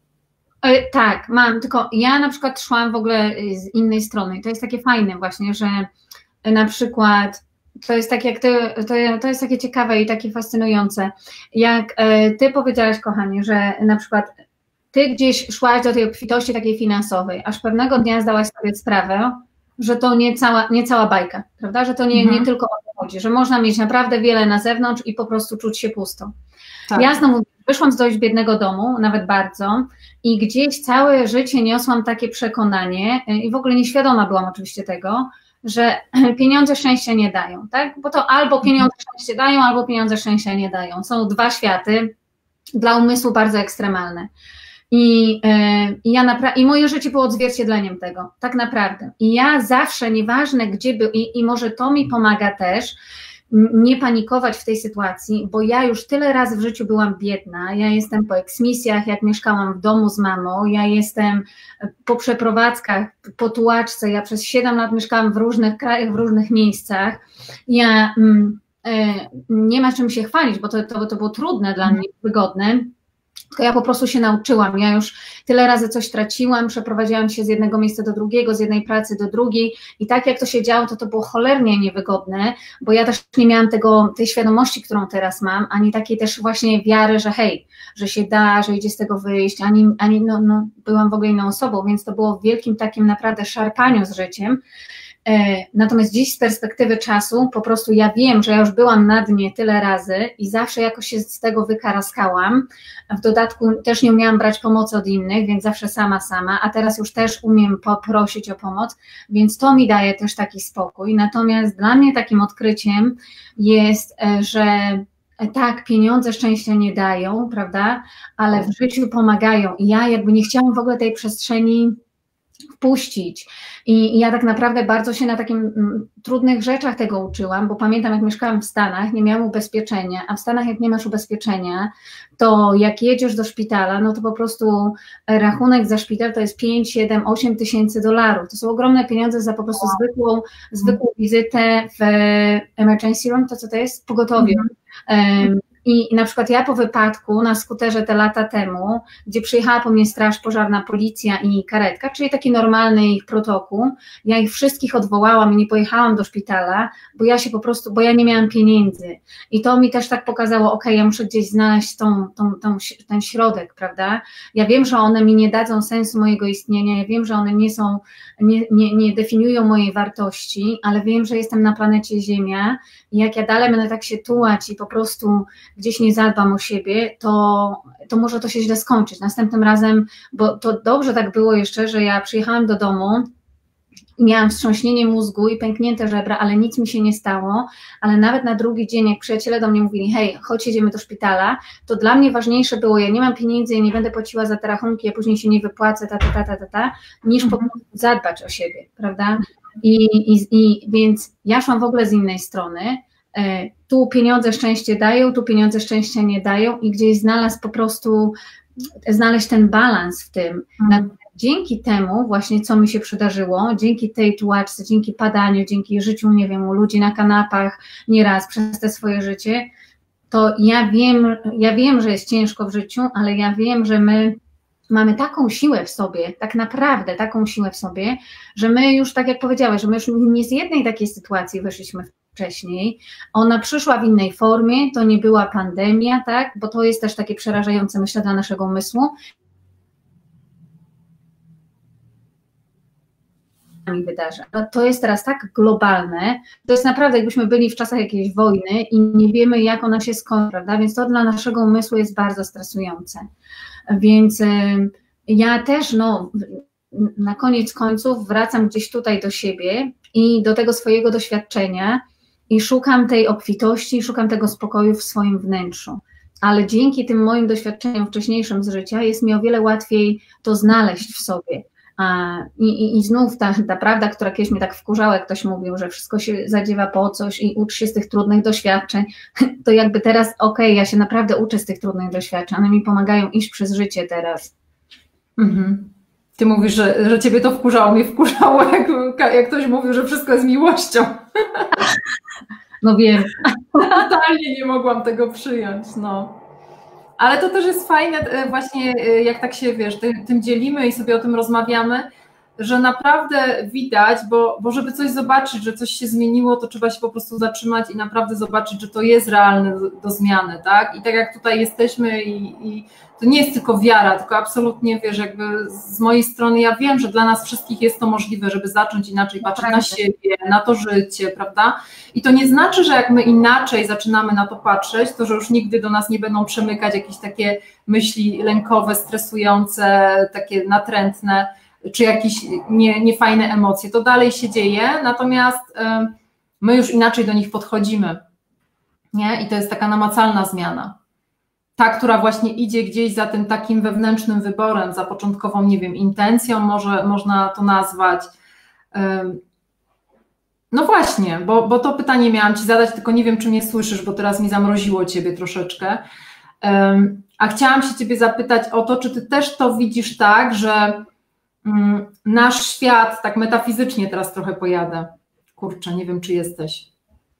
Tak, mam, tylko ja na przykład szłam w ogóle z innej strony. To jest takie fajne właśnie, że na przykład to jest tak jak ty, to, to jest takie ciekawe i takie fascynujące. Jak ty powiedziałaś, kochanie, że na przykład ty gdzieś szłaś do tej obfitości takiej finansowej, aż pewnego dnia zdałaś sobie sprawę, że to nie cała, nie cała bajka, prawda? Że to nie, mhm. nie tylko o to chodzi, że można mieć naprawdę wiele na zewnątrz i po prostu czuć się pusto. Tak. Ja znowu wyszłam z dość biednego domu, nawet bardzo, i gdzieś całe życie niosłam takie przekonanie i w ogóle nieświadoma byłam oczywiście tego, że pieniądze szczęścia nie dają, tak? Bo to albo pieniądze szczęścia dają, albo pieniądze szczęścia nie dają. Są dwa światy dla umysłu bardzo ekstremalne. I, yy, ja napra- I moje życie było odzwierciedleniem tego, tak naprawdę. I ja zawsze, nieważne gdzie był, i, i może to mi pomaga też, nie panikować w tej sytuacji, bo ja już tyle razy w życiu byłam biedna, ja jestem po eksmisjach, jak mieszkałam w domu z mamą, ja jestem po przeprowadzkach, po tułaczce, ja przez siedem lat mieszkałam w różnych krajach, w różnych miejscach, ja mm, y, nie ma czym się chwalić, bo to, to, to było trudne dla mnie, wygodne, tylko ja po prostu się nauczyłam, ja już tyle razy coś traciłam, przeprowadziłam się z jednego miejsca do drugiego, z jednej pracy do drugiej i tak jak to się działo, to to było cholernie niewygodne, bo ja też nie miałam tego, tej świadomości, którą teraz mam, ani takiej też właśnie wiary, że hej, że się da, że idzie z tego wyjść, ani, ani no, no, byłam w ogóle inną osobą, więc to było w wielkim takim naprawdę szarpaniu z życiem. Natomiast dziś z perspektywy czasu po prostu ja wiem, że ja już byłam na dnie tyle razy i zawsze jakoś się z tego wykaraskałam. W dodatku też nie umiałam brać pomocy od innych, więc zawsze sama, sama, a teraz już też umiem poprosić o pomoc, więc to mi daje też taki spokój. Natomiast dla mnie takim odkryciem jest, że tak, pieniądze szczęścia nie dają, prawda, ale w życiu pomagają i ja jakby nie chciałam w ogóle tej przestrzeni wpuścić. I, I ja tak naprawdę bardzo się na takim m, trudnych rzeczach tego uczyłam, bo pamiętam, jak mieszkałam w Stanach, nie miałam ubezpieczenia, a w Stanach jak nie masz ubezpieczenia, to jak jedziesz do szpitala, no to po prostu rachunek za szpital to jest pięć, siedem, osiem tysięcy dolarów. To są ogromne pieniądze za po prostu zwykłą, zwykłą wizytę w emergency room, to co to jest? Pogotowie. Um, I na przykład ja po wypadku na skuterze te lata temu, gdzie przyjechała po mnie straż pożarna, policja i karetka, czyli taki normalny ich protokół, ja ich wszystkich odwołałam i nie pojechałam do szpitala, bo ja się po prostu, bo ja nie miałam pieniędzy. I to mi też tak pokazało, ok, ja muszę gdzieś znaleźć tą, tą, tą, ten środek, prawda? Ja wiem, że one mi nie dadzą sensu mojego istnienia, ja wiem, że one nie są, nie, nie, nie definiują mojej wartości, ale wiem, że jestem na planecie Ziemia i jak ja dalej będę tak się tułać i po prostu gdzieś nie zadbam o siebie, to, to może to się źle skończyć. Następnym razem, bo to dobrze tak było jeszcze, że ja przyjechałam do domu i miałam wstrząśnienie mózgu i pęknięte żebra, ale nic mi się nie stało, ale nawet na drugi dzień, jak przyjaciele do mnie mówili, hej, chodź, jedziemy do szpitala, to dla mnie ważniejsze było, ja nie mam pieniędzy, ja nie będę płaciła za te rachunki, ja później się nie wypłacę, ta, ta, ta, ta, ta, ta niż po prostu zadbać o siebie, prawda? I, i, i więc ja szłam w ogóle z innej strony. Tu pieniądze szczęście dają, tu pieniądze szczęścia nie dają i gdzieś znalazł po prostu, znaleźć ten balans w tym. Mm. Dzięki temu właśnie, co mi się przydarzyło, dzięki tej tułaczce, dzięki padaniu, dzięki życiu, nie wiem, u ludzi na kanapach nieraz przez te swoje życie, to ja wiem, ja wiem, że jest ciężko w życiu, ale ja wiem, że my mamy taką siłę w sobie, tak naprawdę taką siłę w sobie, że my już, tak jak powiedziałeś, że my już nie z jednej takiej sytuacji wyszliśmy wcześniej, ona przyszła w innej formie, to nie była pandemia, tak, bo to jest też takie przerażające, myślę, dla naszego umysłu. Wydarza. No to jest teraz tak globalne, to jest naprawdę, jakbyśmy byli w czasach jakiejś wojny i nie wiemy, jak ona się skończy, prawda, więc to dla naszego umysłu jest bardzo stresujące. Więc y, ja też, no, na koniec końców wracam gdzieś tutaj do siebie i do tego swojego doświadczenia i szukam tej obfitości, szukam tego spokoju w swoim wnętrzu. Ale dzięki tym moim doświadczeniom wcześniejszym z życia jest mi o wiele łatwiej to znaleźć w sobie. I, i, i znów ta, ta prawda, która kiedyś mnie tak wkurzała, jak ktoś mówił, że wszystko się zadziewa po coś i ucz się z tych trudnych doświadczeń, to jakby teraz, okej, okay, ja się naprawdę uczę z tych trudnych doświadczeń, one mi pomagają iść przez życie teraz. Mhm. Ty mówisz, że, że ciebie to wkurzało, mnie wkurzało, jak, jak ktoś mówił, że wszystko jest miłością. No wiem. Totalnie nie mogłam tego przyjąć, no. Ale to też jest fajne właśnie, jak tak się, wiesz, tym dzielimy i sobie o tym rozmawiamy, że naprawdę widać, bo, bo żeby coś zobaczyć, że coś się zmieniło, to trzeba się po prostu zatrzymać i naprawdę zobaczyć, że to jest realne do, do zmiany, tak? I tak jak tutaj jesteśmy i, i to nie jest tylko wiara, tylko absolutnie, wiesz, jakby z mojej strony ja wiem, że dla nas wszystkich jest to możliwe, żeby zacząć inaczej patrzeć na siebie, na to życie, prawda? I to nie znaczy, że jak my inaczej zaczynamy na to patrzeć, to że już nigdy do nas nie będą przemykać jakieś takie myśli lękowe, stresujące, takie natrętne, czy jakieś nie, niefajne emocje. To dalej się dzieje, natomiast my już inaczej do nich podchodzimy, nie? I to jest taka namacalna zmiana. Ta, która właśnie idzie gdzieś za tym takim wewnętrznym wyborem, za początkową, nie wiem, intencją, może można to nazwać. No właśnie, bo, bo to pytanie miałam Ci zadać, tylko nie wiem, czy mnie słyszysz, bo teraz mi zamroziło Ciebie troszeczkę. A chciałam się Ciebie zapytać o to, czy Ty też to widzisz tak, że nasz świat, tak metafizycznie teraz trochę pojadę. Kurczę, nie wiem, czy jesteś.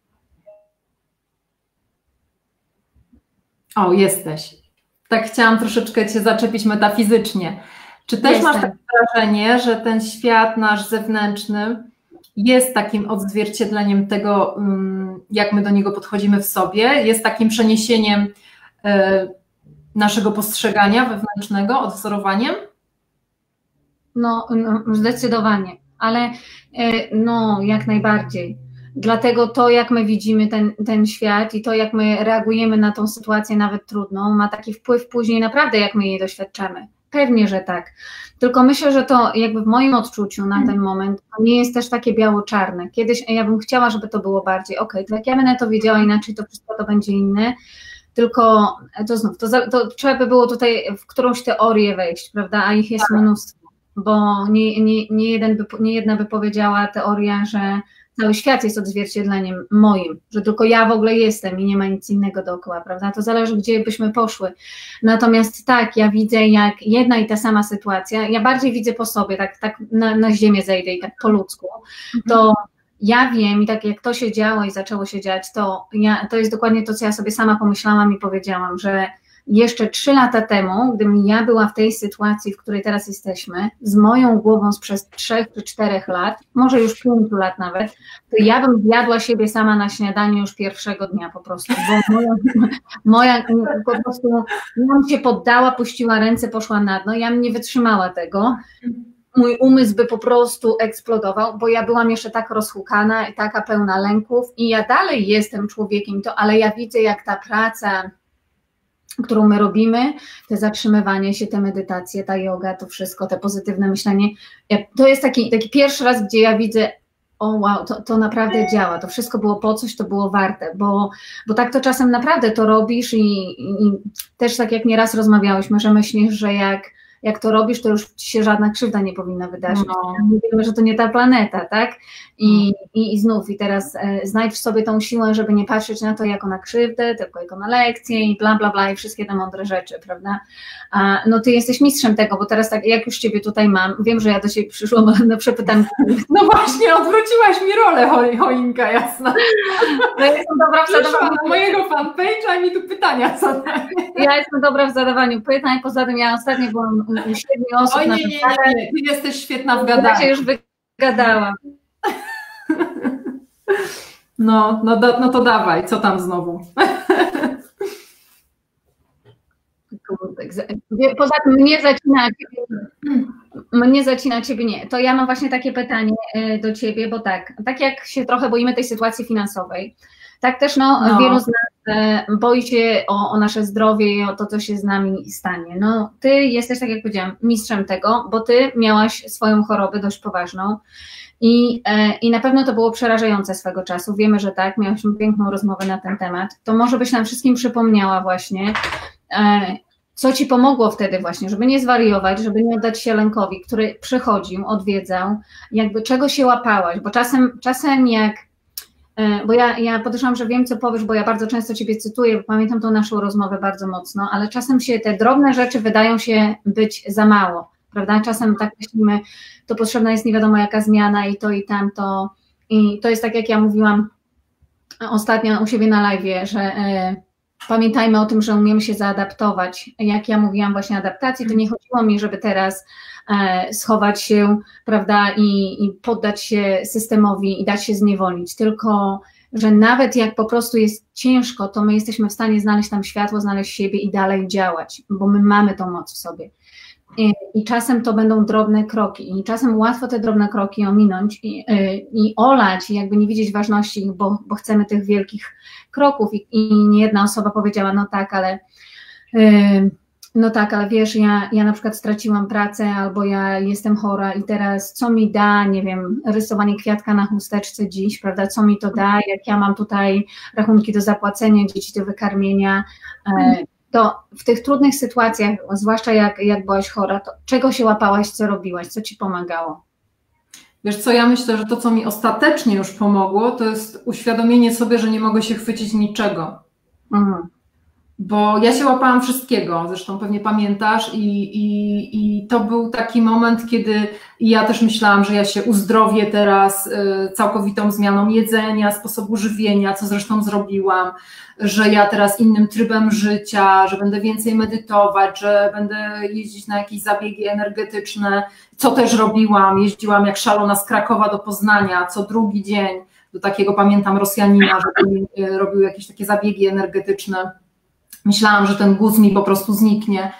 O, jesteś. Tak chciałam troszeczkę Cię zaczepić metafizycznie. Czy też Jestem. Masz takie wrażenie, że ten świat nasz zewnętrzny jest takim odzwierciedleniem tego, jak my do niego podchodzimy w sobie, jest takim przeniesieniem naszego postrzegania wewnętrznego, odwzorowaniem? No, no zdecydowanie, ale no jak najbardziej. Dlatego to, jak my widzimy ten, ten świat i to, jak my reagujemy na tą sytuację nawet trudną, ma taki wpływ później naprawdę, jak my jej doświadczamy. Pewnie, że tak. Tylko myślę, że to jakby w moim odczuciu na ten moment to nie jest też takie biało-czarne. Kiedyś ja bym chciała, żeby to było bardziej, okej, okay, to jak ja będę to wiedziała inaczej, to wszystko to będzie inne. Tylko to znów, to, to trzeba by było tutaj w którąś teorię wejść, prawda, a ich jest mnóstwo. bo nie, nie, nie, jeden by, nie jedna by powiedziała teoria, że cały świat jest odzwierciedleniem moim, że tylko ja w ogóle jestem i nie ma nic innego dookoła, prawda? To zależy, gdzie byśmy poszły. Natomiast tak, ja widzę, jak jedna i ta sama sytuacja, ja bardziej widzę po sobie, tak, tak na, na ziemię zejdę i tak po ludzku, to ja wiem i tak jak to się działo i zaczęło się dziać, to, ja, to jest dokładnie to, co ja sobie sama pomyślałam i powiedziałam, że jeszcze trzy lata temu, gdybym ja była w tej sytuacji, w której teraz jesteśmy, z moją głową sprzed trzech czy czterech lat, może już pięciu lat nawet, to ja bym zjadła siebie sama na śniadaniu już pierwszego dnia po prostu, bo moja, moja po prostu, ja bym się poddała, puściła ręce, poszła na dno, ja bym nie wytrzymała tego. Mój umysł by po prostu eksplodował, bo ja byłam jeszcze tak rozhukana i taka pełna lęków i ja dalej jestem człowiekiem, to, ale ja widzę, jak ta praca, którą my robimy, te zatrzymywanie się, te medytacje, ta yoga, to wszystko, te pozytywne myślenie, to jest taki, taki pierwszy raz, gdzie ja widzę, o wow, to, to naprawdę działa, to wszystko było po coś, to było warte, bo, bo tak to czasem naprawdę to robisz i, i też tak jak nieraz rozmawiałyśmy, że myślisz, że jak jak to robisz, to już ci się żadna krzywda nie powinna wydarzyć. No. Mówimy, że to nie ta planeta, tak? I, i, i znów, i teraz e, znajdź w sobie tą siłę, żeby nie patrzeć na to jako na krzywdę, tylko jako na lekcję i bla, bla, bla i wszystkie te mądre rzeczy, prawda? A, no ty jesteś mistrzem tego, bo teraz tak, jak już ciebie tutaj mam, wiem, że ja do ciebie przyszłam na przepytankę. No właśnie, odwróciłaś mi rolę, cho choinka jasna. No ja jestem dobra w zadawaniu na mojego fanpage'a i mi tu pytania zadaje. Ja jestem dobra w zadawaniu pytań, poza tym ja ostatnio byłam u siedmiu osób. Oj, nie, nie, nie, nie, ty jesteś świetna w gadaniu. Ja się już wygadałam. No, no, do, no to dawaj, co tam znowu? Poza tym mnie zacina ciebie, mnie zacina ciebie nie. To ja mam właśnie takie pytanie do ciebie, bo tak, tak jak się trochę boimy tej sytuacji finansowej, tak też no, no. wielu z nas boi się o, o nasze zdrowie i o to, co się z nami stanie. No, ty jesteś, tak jak powiedziałam, mistrzem tego, bo ty miałaś swoją chorobę dość poważną i, i na pewno to było przerażające swego czasu. Wiemy, że tak, miałyśmy piękną rozmowę na ten temat. To może byś nam wszystkim przypomniała właśnie, co ci pomogło wtedy właśnie, żeby nie zwariować, żeby nie oddać się lękowi, który przychodził, odwiedzał, jakby czego się łapałaś, bo czasem, czasem jak bo ja, ja podejrzewam, że wiem, co powiesz, bo ja bardzo często ciebie cytuję, bo pamiętam tą naszą rozmowę bardzo mocno, ale czasem się te drobne rzeczy wydają się być za mało, prawda? Czasem tak myślimy, to potrzebna jest nie wiadomo jaka zmiana i to i tamto i to jest tak, jak ja mówiłam ostatnio u siebie na live'ie, że e, pamiętajmy o tym, że umiemy się zaadaptować. Jak ja mówiłam właśnie o adaptacji, to nie chodziło mi, żeby teraz e, schować się, prawda, i, i poddać się systemowi i dać się zniewolić, tylko że nawet jak po prostu jest ciężko, to my jesteśmy w stanie znaleźć tam światło, znaleźć siebie i dalej działać, bo my mamy tą moc w sobie. I, i czasem to będą drobne kroki i czasem łatwo te drobne kroki ominąć i, i olać i jakby nie widzieć ważności, bo, bo chcemy tych wielkich kroków i, i nie jedna osoba powiedziała, no tak, ale yy, no tak, ale wiesz, ja, ja na przykład straciłam pracę albo ja jestem chora i teraz co mi da, nie wiem, rysowanie kwiatka na chusteczce dziś, prawda, co mi to da, jak ja mam tutaj rachunki do zapłacenia, dzieci do wykarmienia, yy, to w tych trudnych sytuacjach, zwłaszcza jak, jak byłaś chora, to czego się łapałaś, co robiłaś, co ci pomagało? Wiesz co, ja myślę, że to, co mi ostatecznie już pomogło, to jest uświadomienie sobie, że nie mogę się chwycić niczego. Mhm. Bo ja się łapałam wszystkiego, zresztą pewnie pamiętasz i, i, i to był taki moment, kiedy ja też myślałam, że ja się uzdrowię teraz y, całkowitą zmianą jedzenia, sposobu żywienia, co zresztą zrobiłam, że ja teraz innym trybem życia, że będę więcej medytować, że będę jeździć na jakieś zabiegi energetyczne, co też robiłam, jeździłam jak szalona z Krakowa do Poznania co drugi dzień, do takiego pamiętam Rosjanina, że robił jakieś takie zabiegi energetyczne. Myślałam, że ten guz mi po prostu zniknie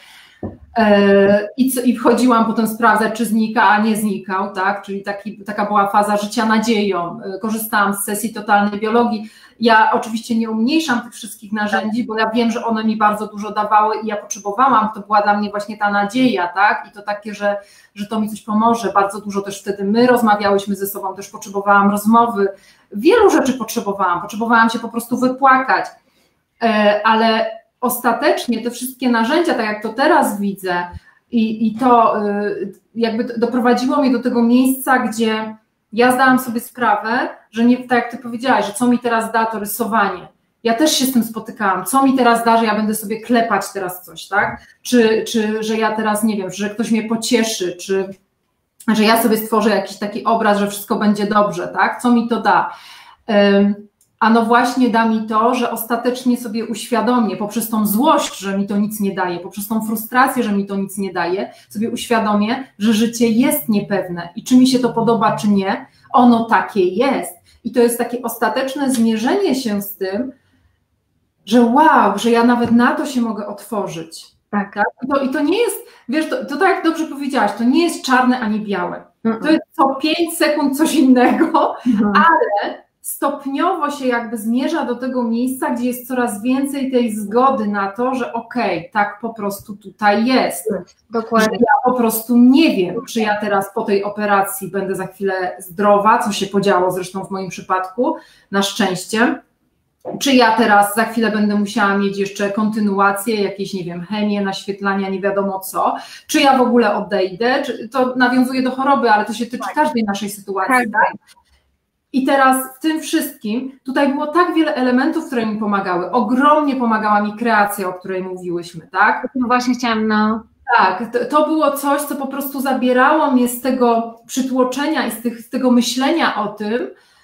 i, co, i wchodziłam potem sprawdzać, czy znika, a nie znikał, tak? Czyli taki, taka była faza życia nadzieją. Korzystałam z sesji totalnej biologii. Ja oczywiście nie umniejszam tych wszystkich narzędzi, bo ja wiem, że one mi bardzo dużo dawały i ja potrzebowałam, to była dla mnie właśnie ta nadzieja, tak? I to takie, że, że to mi coś pomoże. Bardzo dużo też wtedy my rozmawiałyśmy ze sobą, też potrzebowałam rozmowy. Wielu rzeczy potrzebowałam, potrzebowałam się po prostu wypłakać, ale ostatecznie te wszystkie narzędzia, tak jak to teraz widzę, I, i to jakby doprowadziło mnie do tego miejsca, gdzie ja zdałam sobie sprawę, że nie, tak jak ty powiedziałaś, że co mi teraz da to rysowanie. Ja też się z tym spotykałam. Co mi teraz da, że ja będę sobie klepać teraz coś, tak? Czy, czy że ja teraz, nie wiem, że ktoś mnie pocieszy, czy że ja sobie stworzę jakiś taki obraz, że wszystko będzie dobrze, tak? Co mi to da? A no właśnie da mi to, że ostatecznie sobie uświadomię poprzez tą złość, że mi to nic nie daje, poprzez tą frustrację, że mi to nic nie daje, sobie uświadomię, że życie jest niepewne i czy mi się to podoba, czy nie, ono takie jest. I to jest takie ostateczne zmierzenie się z tym, że wow, że ja nawet na to się mogę otworzyć. Tak. Tak? I, to, I to nie jest, wiesz, to, to tak jak dobrze powiedziałaś, to nie jest czarne ani białe. Mm-mm. To jest co pięć sekund coś innego, mm-hmm. ale stopniowo się jakby zmierza do tego miejsca, gdzie jest coraz więcej tej zgody na to, że okej, okay, tak po prostu tutaj jest. Dokładnie. Że ja po prostu nie wiem, czy ja teraz po tej operacji będę za chwilę zdrowa, co się podziało zresztą w moim przypadku, na szczęście. Czy ja teraz za chwilę będę musiała mieć jeszcze kontynuację, jakieś, nie wiem, chemię, naświetlania, nie wiadomo co, czy ja w ogóle odejdę, czy, to nawiązuje do choroby, ale to się tyczy każdej naszej sytuacji, tak? I teraz w tym wszystkim, tutaj było tak wiele elementów, które mi pomagały, ogromnie pomagała mi kreacja, o której mówiłyśmy, tak? No właśnie chciałam, no. Tak, to, to było coś, co po prostu zabierało mnie z tego przytłoczenia i z, tych, z tego myślenia o tym,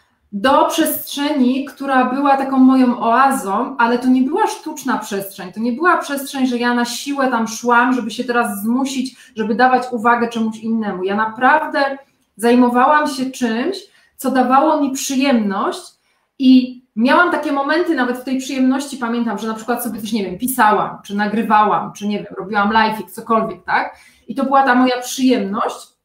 do przestrzeni, która była taką moją oazą, ale to nie była sztuczna przestrzeń, to nie była przestrzeń, że ja na siłę tam szłam, żeby się teraz zmusić, żeby dawać uwagę czemuś innemu. Ja naprawdę zajmowałam się czymś, co dawało mi przyjemność i miałam takie momenty nawet w tej przyjemności, pamiętam, że na przykład sobie coś, nie wiem, pisałam, czy nagrywałam, czy nie wiem, robiłam live'ik, cokolwiek, tak? I to była ta moja przyjemność.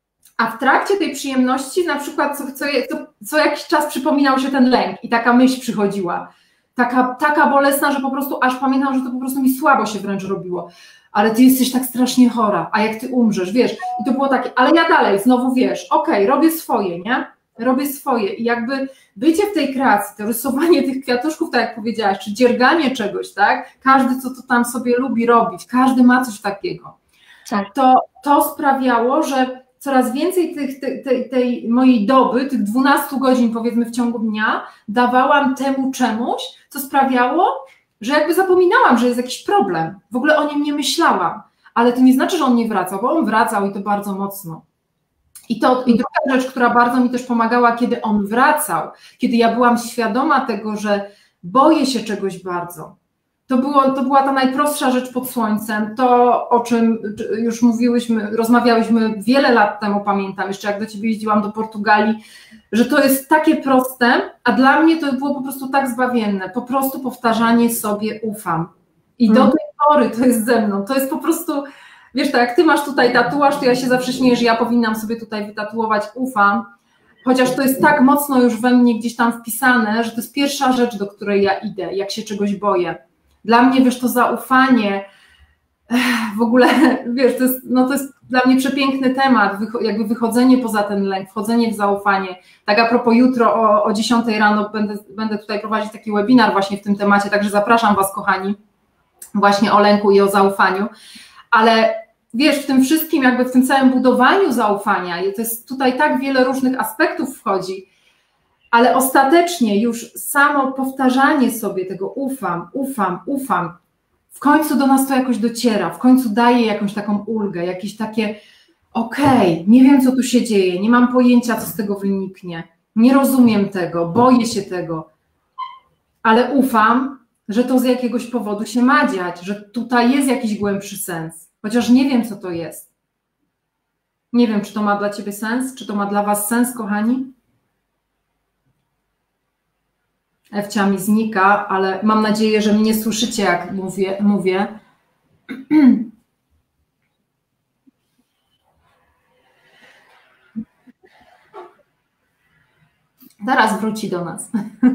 A w trakcie tej przyjemności na przykład co, co, co, co jakiś czas przypominał się ten lęk i taka myśl przychodziła, taka, taka bolesna, że po prostu aż pamiętam, że to po prostu mi słabo się wręcz robiło, ale ty jesteś tak strasznie chora, a jak ty umrzesz, wiesz, i to było takie, ale ja dalej znowu, wiesz, okej, okay, robię swoje, nie, robię swoje i jakby bycie w tej kreacji, to rysowanie tych kwiatuszków, tak jak powiedziałaś, czy dzierganie czegoś, tak, każdy co to tam sobie lubi robić, każdy ma coś takiego, tak. to, to sprawiało, że coraz więcej tych, tej, tej, tej mojej doby, tych dwunastu godzin powiedzmy w ciągu dnia dawałam temu czemuś, co sprawiało, że jakby zapominałam, że jest jakiś problem. W ogóle o nim nie myślałam, ale to nie znaczy, że on nie wracał, bo on wracał i to bardzo mocno. I to i druga rzecz, która bardzo mi też pomagała, kiedy on wracał, kiedy ja byłam świadoma tego, że boję się czegoś bardzo. To, było, to była ta najprostsza rzecz pod słońcem, to o czym już mówiłyśmy, rozmawiałyśmy wiele lat temu, pamiętam, jeszcze jak do ciebie jeździłam do Portugalii, że to jest takie proste, a dla mnie to było po prostu tak zbawienne, po prostu powtarzanie sobie ufam. I do tej pory to jest ze mną, to jest po prostu, wiesz, tak jak ty masz tutaj tatuaż, to ja się zawsze śmieję, że ja powinnam sobie tutaj wytatuować ufam, chociaż to jest tak mocno już we mnie gdzieś tam wpisane, że to jest pierwsza rzecz, do której ja idę, jak się czegoś boję. Dla mnie, wiesz, to zaufanie, w ogóle, wiesz, to jest, no to jest dla mnie przepiękny temat, jakby wychodzenie poza ten lęk, wchodzenie w zaufanie. Tak a propos jutro o, o dziesiątej rano będę, będę tutaj prowadzić taki webinar właśnie w tym temacie, także zapraszam was, kochani, właśnie o lęku i o zaufaniu, ale wiesz, w tym wszystkim, jakby w tym całym budowaniu zaufania, to jest tutaj tak wiele różnych aspektów wchodzi, ale ostatecznie już samo powtarzanie sobie tego ufam, ufam, ufam, w końcu do nas to jakoś dociera, w końcu daje jakąś taką ulgę, jakieś takie okej, okay, nie wiem co tu się dzieje, nie mam pojęcia co z tego wyniknie, nie rozumiem tego, boję się tego, ale ufam, że to z jakiegoś powodu się ma dziać, że tutaj jest jakiś głębszy sens, chociaż nie wiem co to jest. Nie wiem, czy to ma dla ciebie sens, czy to ma dla was sens, kochani? Ewcia mi znika, ale mam nadzieję, że mnie słyszycie, jak mówię. mówię. Zaraz wróci do nas.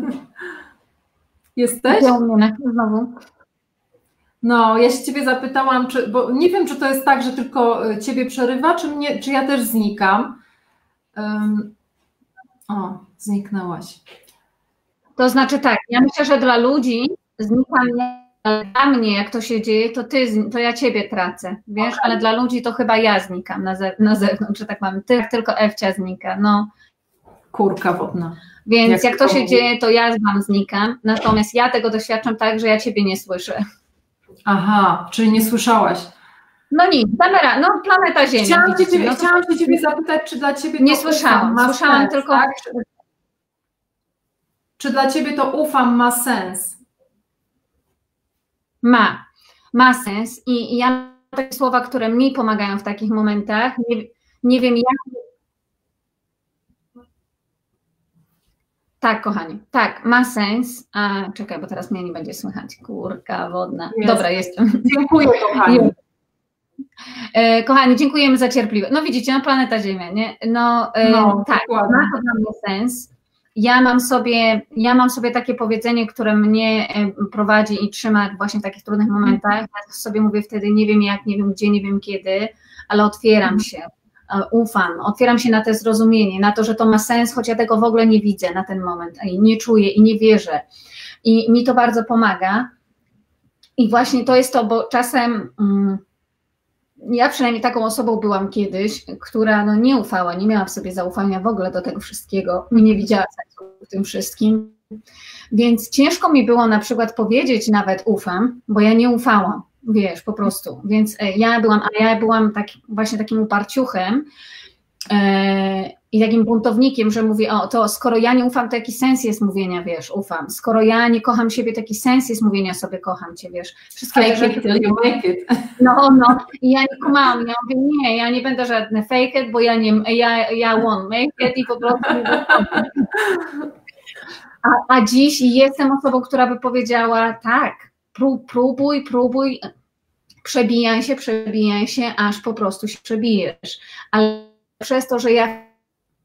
Jesteś? Znowu. No, ja się ciebie zapytałam, czy, bo nie wiem, czy to jest tak, że tylko ciebie przerywa, czy, mnie, czy ja też znikam. Um, o, zniknęłaś. To znaczy tak, ja myślę, że dla ludzi znikanie ale dla mnie, jak to się dzieje, to ty, to ja ciebie tracę, wiesz, ale dla ludzi to chyba ja znikam na, ze, na zewnątrz, że tak mam, ty, tylko Ewcia znika, no. Kurka wodna. Więc jak, jak to się dzieje, to ja wam znikam, natomiast ja tego doświadczam tak, że ja ciebie nie słyszę. Aha, czyli nie słyszałaś. No nic, kamera, no planeta Ziemia. Chciałam widzicie, cię, no chciałam się ciebie zapytać, czy dla ciebie nie to słyszałam, ufam słyszałam sens, tylko... Tak? Czy, czy dla ciebie to ufam ma sens? Ma, ma sens i, i ja mam takie słowa, które mi pomagają w takich momentach. Nie, nie wiem jak... Tak, kochani, tak, ma sens. A, czekaj, bo teraz mnie nie będzie słychać. Kurka wodna. Jest. Dobra, jestem. Dziękuję, kochani. E, kochani, dziękujemy za cierpliwość. No widzicie, no planeta Ziemia, nie? No, e, no tak, dokładnie. ma to dla mnie sens. Ja mam sobie, ja mam sobie takie powiedzenie, które mnie prowadzi i trzyma właśnie w takich trudnych momentach. Ja sobie mówię wtedy, nie wiem jak, nie wiem gdzie, nie wiem kiedy, ale otwieram się, ufam, otwieram się na to zrozumienie, na to, że to ma sens, choć ja tego w ogóle nie widzę na ten moment i nie czuję i nie wierzę. I mi to bardzo pomaga. I właśnie to jest to, bo czasem... Mm, ja przynajmniej taką osobą byłam kiedyś, która no nie ufała, nie miała w sobie zaufania w ogóle do tego wszystkiego i nie widziała sensu w tym wszystkim. Więc ciężko mi było na przykład powiedzieć nawet ufam, bo ja nie ufałam, wiesz, po prostu. Więc ja byłam, a ja byłam tak, właśnie takim uparciuchem e, i takim buntownikiem, że mówię, o to skoro ja nie ufam, to jaki sens jest mówienia, wiesz, ufam. Skoro ja nie kocham siebie, to jaki sens jest mówienia sobie kocham cię, wiesz. Wszystkie fake rzeczy, it till you make it. No, no. I ja nie kumałam, ja mówię, nie, ja nie będę żadne fake it, bo ja nie, ja, ja won't make it i po prostu nie wychodzę. A, a dziś jestem osobą, która by powiedziała, tak, prób, próbuj, próbuj, przebijaj się, przebijaj się, aż po prostu się przebijesz. Ale przez to, że ja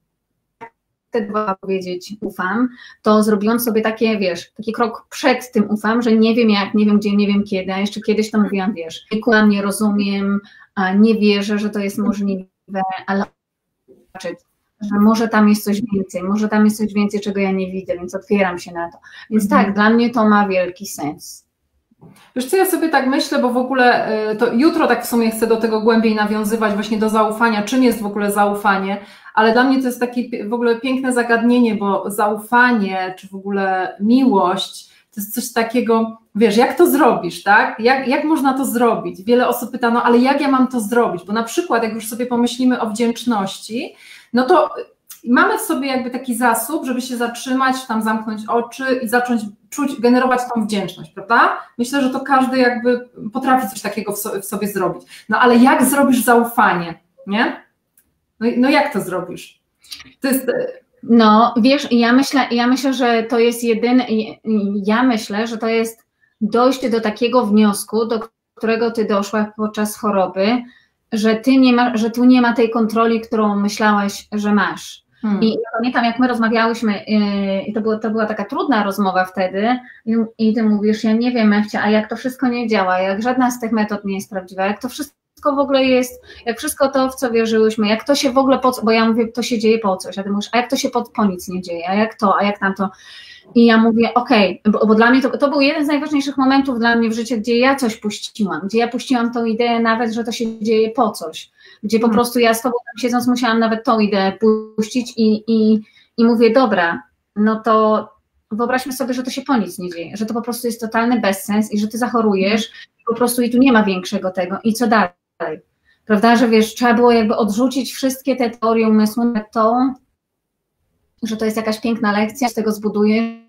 wtedy powiedzieć ufam, to zrobiłam sobie takie, wiesz, taki krok przed tym ufam, że nie wiem jak, nie wiem gdzie, nie wiem kiedy, a jeszcze kiedyś to mówiłam, wiesz, nie, nie rozumiem, nie wierzę, że to jest możliwe, ale że może tam jest coś więcej, może tam jest coś więcej, czego ja nie widzę, więc otwieram się na to. Więc mhm. tak, dla mnie to ma wielki sens. Wiesz co, ja sobie tak myślę, bo w ogóle to jutro tak w sumie chcę do tego głębiej nawiązywać, właśnie do zaufania, czym jest w ogóle zaufanie, ale dla mnie to jest takie w ogóle piękne zagadnienie, bo zaufanie, czy w ogóle miłość, to jest coś takiego, wiesz, jak to zrobisz, tak? Jak, jak można to zrobić? Wiele osób pyta, no ale jak ja mam to zrobić? Bo na przykład, jak już sobie pomyślimy o wdzięczności, no to mamy w sobie jakby taki zasób, żeby się zatrzymać, tam zamknąć oczy i zacząć czuć, generować tą wdzięczność, prawda? Myślę, że to każdy jakby potrafi coś takiego w sobie, w sobie zrobić. No ale jak zrobisz zaufanie, nie? No, no jak to zrobisz? To jest... No wiesz, ja myślę, ja myślę, że to jest jedyny, ja myślę, że to jest dojście do takiego wniosku, do którego ty doszłaś podczas choroby, że ty nie ma, że tu nie ma tej kontroli, którą myślałaś, że masz. Hmm. I pamiętam, jak my rozmawiałyśmy, i to, było, to była taka trudna rozmowa wtedy, i, i ty mówisz, ja nie wiem, Ewcia, a jak to wszystko nie działa, jak żadna z tych metod nie jest prawdziwa, jak to wszystko w ogóle jest, jak wszystko to, w co wierzyłyśmy, jak to się w ogóle po co, bo ja mówię, to się dzieje po coś, a ty mówisz, a jak to się po, po nic nie dzieje, a jak to, a jak tamto. I ja mówię, okej, okay, bo, bo dla mnie to, to był jeden z najważniejszych momentów dla mnie w życiu, gdzie ja coś puściłam, gdzie ja puściłam tą ideę nawet, że to się dzieje po coś, gdzie po prostu ja z tobą tam siedząc musiałam nawet tą ideę puścić i, i, i mówię, dobra, no to wyobraźmy sobie, że to się po nic nie dzieje, że to po prostu jest totalny bezsens i że ty zachorujesz po prostu i tu nie ma większego tego i co dalej, prawda, że wiesz, trzeba było jakby odrzucić wszystkie te teorie umysłu na to, że to jest jakaś piękna lekcja, z tego zbuduje.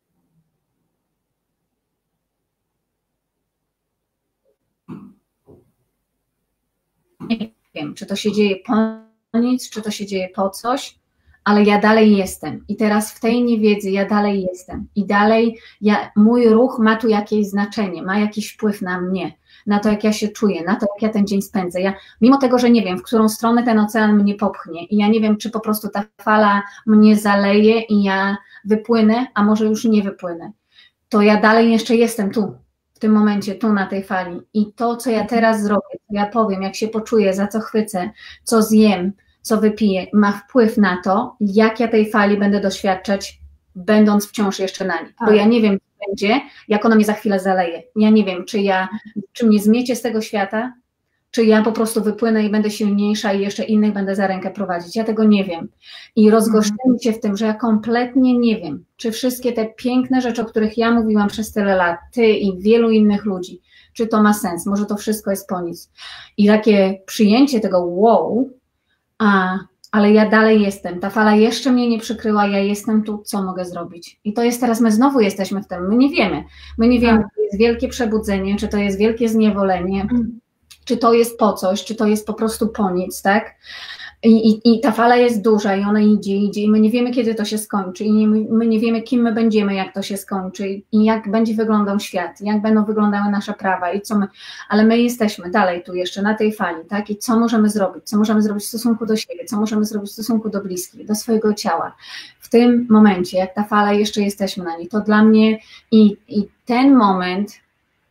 Nie wiem, czy to się dzieje po nic, czy to się dzieje po coś, ale ja dalej jestem i teraz w tej niewiedzy ja dalej jestem i dalej ja, mój ruch ma tu jakieś znaczenie, ma jakiś wpływ na mnie, na to, jak ja się czuję, na to, jak ja ten dzień spędzę. Ja, mimo tego, że nie wiem, w którą stronę ten ocean mnie popchnie i ja nie wiem, czy po prostu ta fala mnie zaleje i ja wypłynę, a może już nie wypłynę, to ja dalej jeszcze jestem tu, w tym momencie, tu na tej fali i to, co ja teraz zrobię, co ja powiem, jak się poczuję, za co chwycę, co zjem, co wypiję, ma wpływ na to, jak ja tej fali będę doświadczać, będąc wciąż jeszcze na niej. Tak. Bo ja nie wiem, co będzie, jak ono mnie za chwilę zaleje. Ja nie wiem, czy ja, czy mnie zmiecie z tego świata, czy ja po prostu wypłynę i będę silniejsza i jeszcze innych będę za rękę prowadzić. Ja tego nie wiem. I rozgoszczymy się w tym, że ja kompletnie nie wiem, czy wszystkie te piękne rzeczy, o których ja mówiłam przez tyle lat, ty i wielu innych ludzi, czy to ma sens, może to wszystko jest po nic. I takie przyjęcie tego wow, a, ale ja dalej jestem, ta fala jeszcze mnie nie przykryła, ja jestem tu, co mogę zrobić. I to jest teraz, my znowu jesteśmy w tym, my nie wiemy. My nie wiemy, czy to jest wielkie przebudzenie, czy to jest wielkie zniewolenie, czy to jest po coś, czy to jest po prostu po nic, tak? I, i, i ta fala jest duża i ona idzie, idzie i my nie wiemy, kiedy to się skończy i nie, my nie wiemy, kim my będziemy, jak to się skończy i jak będzie wyglądał świat, jak będą wyglądały nasze prawa i co my, ale my jesteśmy dalej tu jeszcze na tej fali, tak? I co możemy zrobić, co możemy zrobić w stosunku do siebie, co możemy zrobić w stosunku do bliskich, do swojego ciała. W tym momencie, jak ta fala jeszcze jesteśmy na niej, to dla mnie i, i ten moment,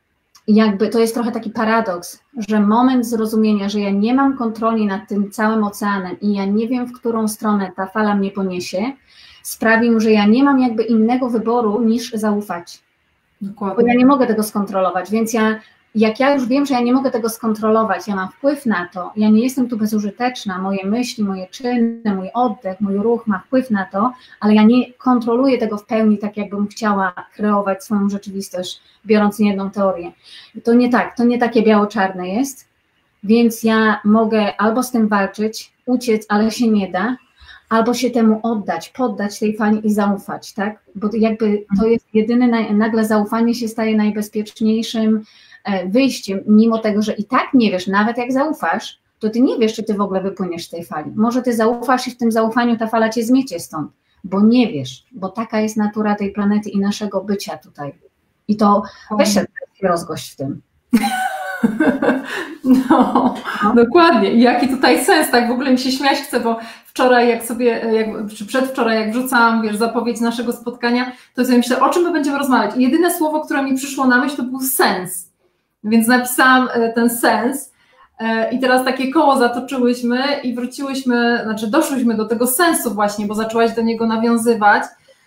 jakby to jest trochę taki paradoks, że moment zrozumienia, że ja nie mam kontroli nad tym całym oceanem i ja nie wiem, w którą stronę ta fala mnie poniesie, sprawił, że ja nie mam jakby innego wyboru niż zaufać. Dokładnie. Bo ja nie mogę tego skontrolować, więc ja, jak ja już wiem, że ja nie mogę tego skontrolować, ja mam wpływ na to, ja nie jestem tu bezużyteczna, moje myśli, moje czyny, mój oddech, mój ruch ma wpływ na to, ale ja nie kontroluję tego w pełni tak, jakbym chciała kreować swoją rzeczywistość, biorąc jedną teorię. To nie tak, to nie takie biało-czarne jest, więc ja mogę albo z tym walczyć, uciec, ale się nie da, albo się temu oddać, poddać tej fali i zaufać, tak? Bo jakby to jest jedyne, nagle zaufanie się staje najbezpieczniejszym wyjściem, mimo tego, że i tak nie wiesz, nawet jak zaufasz, to ty nie wiesz, czy ty w ogóle wypłyniesz z tej fali. Może ty zaufasz i w tym zaufaniu ta fala cię zmiecie stąd, bo nie wiesz, bo taka jest natura tej planety i naszego bycia tutaj. I to weź się rozgość w tym. No, no, dokładnie. I jaki tutaj sens, tak w ogóle mi się śmiać chce, bo wczoraj jak sobie, jak, czy przedwczoraj jak wrzucałam, wiesz, zapowiedź naszego spotkania, to sobie myślę, o czym my będziemy rozmawiać. I jedyne słowo, które mi przyszło na myśl, to był sens. Więc napisałam ten sens i teraz takie koło zatoczyłyśmy i wróciłyśmy, znaczy doszłyśmy do tego sensu właśnie, bo zaczęłaś do niego nawiązywać,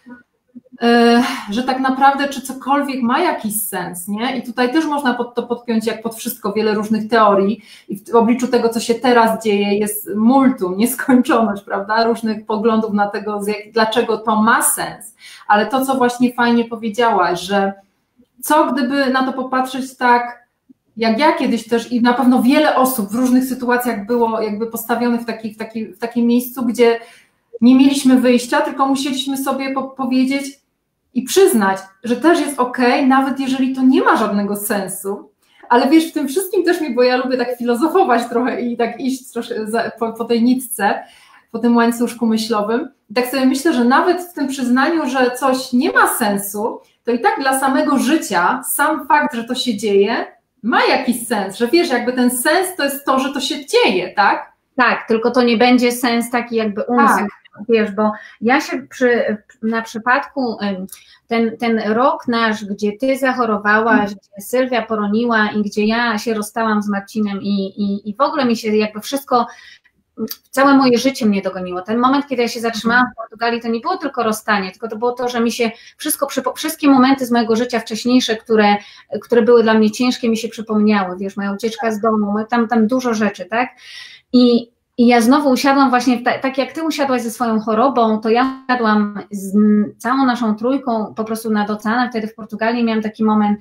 że tak naprawdę czy cokolwiek ma jakiś sens, nie? I tutaj też można pod to podpiąć jak pod wszystko wiele różnych teorii i w obliczu tego, co się teraz dzieje, jest multum, nieskończoność, prawda, różnych poglądów na tego, dlaczego to ma sens, ale to, co właśnie fajnie powiedziałaś, że co gdyby na to popatrzeć tak, jak ja kiedyś też i na pewno wiele osób w różnych sytuacjach było jakby postawionych w, taki, w, taki, w takim miejscu, gdzie nie mieliśmy wyjścia, tylko musieliśmy sobie po powiedzieć i przyznać, że też jest okej, nawet jeżeli to nie ma żadnego sensu, ale wiesz, w tym wszystkim też mi, bo ja lubię tak filozofować trochę i tak iść troszkę za, po, po tej nitce, po tym łańcuszku myślowym. I tak sobie myślę, że nawet w tym przyznaniu, że coś nie ma sensu, to i tak dla samego życia, sam fakt, że to się dzieje, ma jakiś sens, że wiesz, jakby ten sens to jest to, że to się dzieje, tak? Tak, tylko to nie będzie sens taki jakby umysł, tak. Wiesz, bo ja się przy, na przypadku, ten, ten rok nasz, gdzie ty zachorowałaś, hmm. gdzie Sylwia poroniła i gdzie ja się rozstałam z Marcinem i, i, i w ogóle mi się jakby wszystko, całe moje życie mnie dogoniło. Ten moment, kiedy ja się zatrzymałam w Portugalii, to nie było tylko rozstanie, tylko to było to, że mi się wszystko, wszystkie momenty z mojego życia wcześniejsze, które, które były dla mnie ciężkie, mi się przypomniały, wiesz, moja ucieczka z domu, tam, tam dużo rzeczy, tak? I, i ja znowu usiadłam właśnie, ta, tak jak ty usiadłaś ze swoją chorobą, to ja usiadłam z całą naszą trójką po prostu nad oceanem, wtedy w Portugalii miałam taki moment,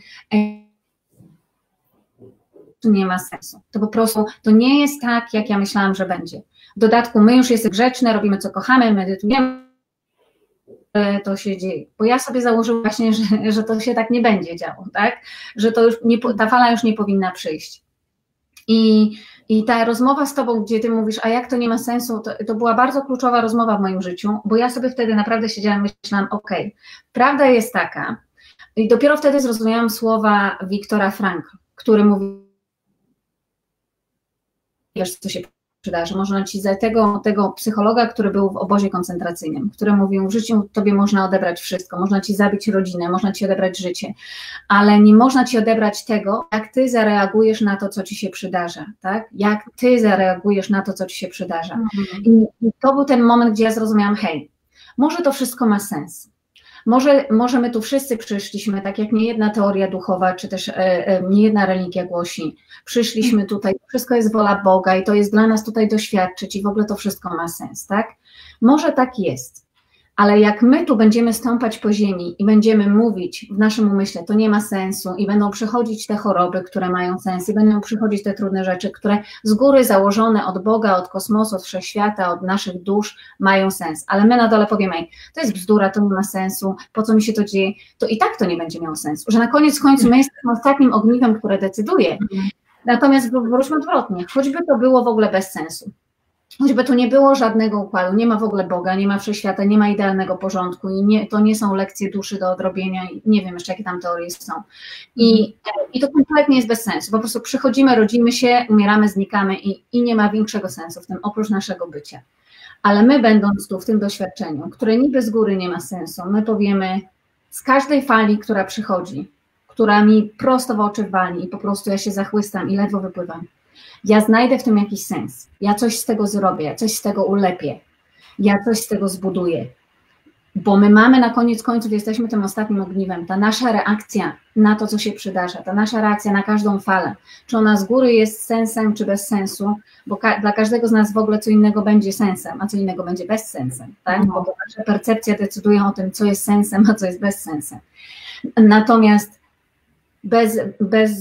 tu nie ma sensu. To po prostu, to nie jest tak, jak ja myślałam, że będzie. W dodatku my już jesteśmy grzeczne, robimy co kochamy, medytujemy, to się dzieje. Bo ja sobie założyłam właśnie, że, że to się tak nie będzie działo, tak? Że to już nie, ta fala już nie powinna przyjść. I, i ta rozmowa z tobą, gdzie ty mówisz, a jak to nie ma sensu, to, to była bardzo kluczowa rozmowa w moim życiu, bo ja sobie wtedy naprawdę siedziałam i myślałam, okej, okay, prawda jest taka, i dopiero wtedy zrozumiałam słowa Wiktora Frankla, który mówi, wiesz, co się przydarzy. Można ci za tego, tego psychologa, który był w obozie koncentracyjnym, który mówił, w życiu tobie można odebrać wszystko, można ci zabić rodzinę, można ci odebrać życie, ale nie można ci odebrać tego, jak ty zareagujesz na to, co ci się przydarza, tak? Jak ty zareagujesz na to, co ci się przydarza. Mhm. I, I to był ten moment, gdzie ja zrozumiałam, hej, może to wszystko ma sens, Może, może my tu wszyscy przyszliśmy, tak jak niejedna teoria duchowa, czy też e, e, niejedna religia głosi, przyszliśmy tutaj, wszystko jest wola Boga i to jest dla nas tutaj doświadczyć i w ogóle to wszystko ma sens, tak? Może tak jest, ale jak my tu będziemy stąpać po ziemi i będziemy mówić w naszym umyśle, to nie ma sensu i będą przychodzić te choroby, które mają sens i będą przychodzić te trudne rzeczy, które z góry założone od Boga, od kosmosu, od wszechświata, od naszych dusz mają sens, ale my na dole powiemy, ej, to jest bzdura, to nie ma sensu, po co mi się to dzieje, to i tak to nie będzie miało sensu, że na koniec końców my jesteśmy ostatnim ogniwem, które decyduje, natomiast wróćmy odwrotnie, choćby to było w ogóle bez sensu. Choćby tu nie było żadnego układu, nie ma w ogóle Boga, nie ma wszechświata, nie ma idealnego porządku i nie, to nie są lekcje duszy do odrobienia i nie wiem jeszcze jakie tam teorie są. I, i to kompletnie jest bez sensu, po prostu przychodzimy, rodzimy się, umieramy, znikamy i, i nie ma większego sensu w tym oprócz naszego bycia. Ale my będąc tu w tym doświadczeniu, które niby z góry nie ma sensu, my powiemy z każdej fali, która przychodzi, która mi prosto w oczy wali i po prostu ja się zachłystam i ledwo wypływam. Ja znajdę w tym jakiś sens, ja coś z tego zrobię, ja coś z tego ulepię, ja coś z tego zbuduję, bo my mamy na koniec końców, jesteśmy tym ostatnim ogniwem, ta nasza reakcja na to, co się przydarza, ta nasza reakcja na każdą falę, czy ona z góry jest sensem, czy bez sensu, bo ka dla każdego z nas w ogóle co innego będzie sensem, a co innego będzie bezsensem, tak? Bo to nasza percepcja decyduje o tym, co jest sensem, a co jest bezsensem. Natomiast bez... bez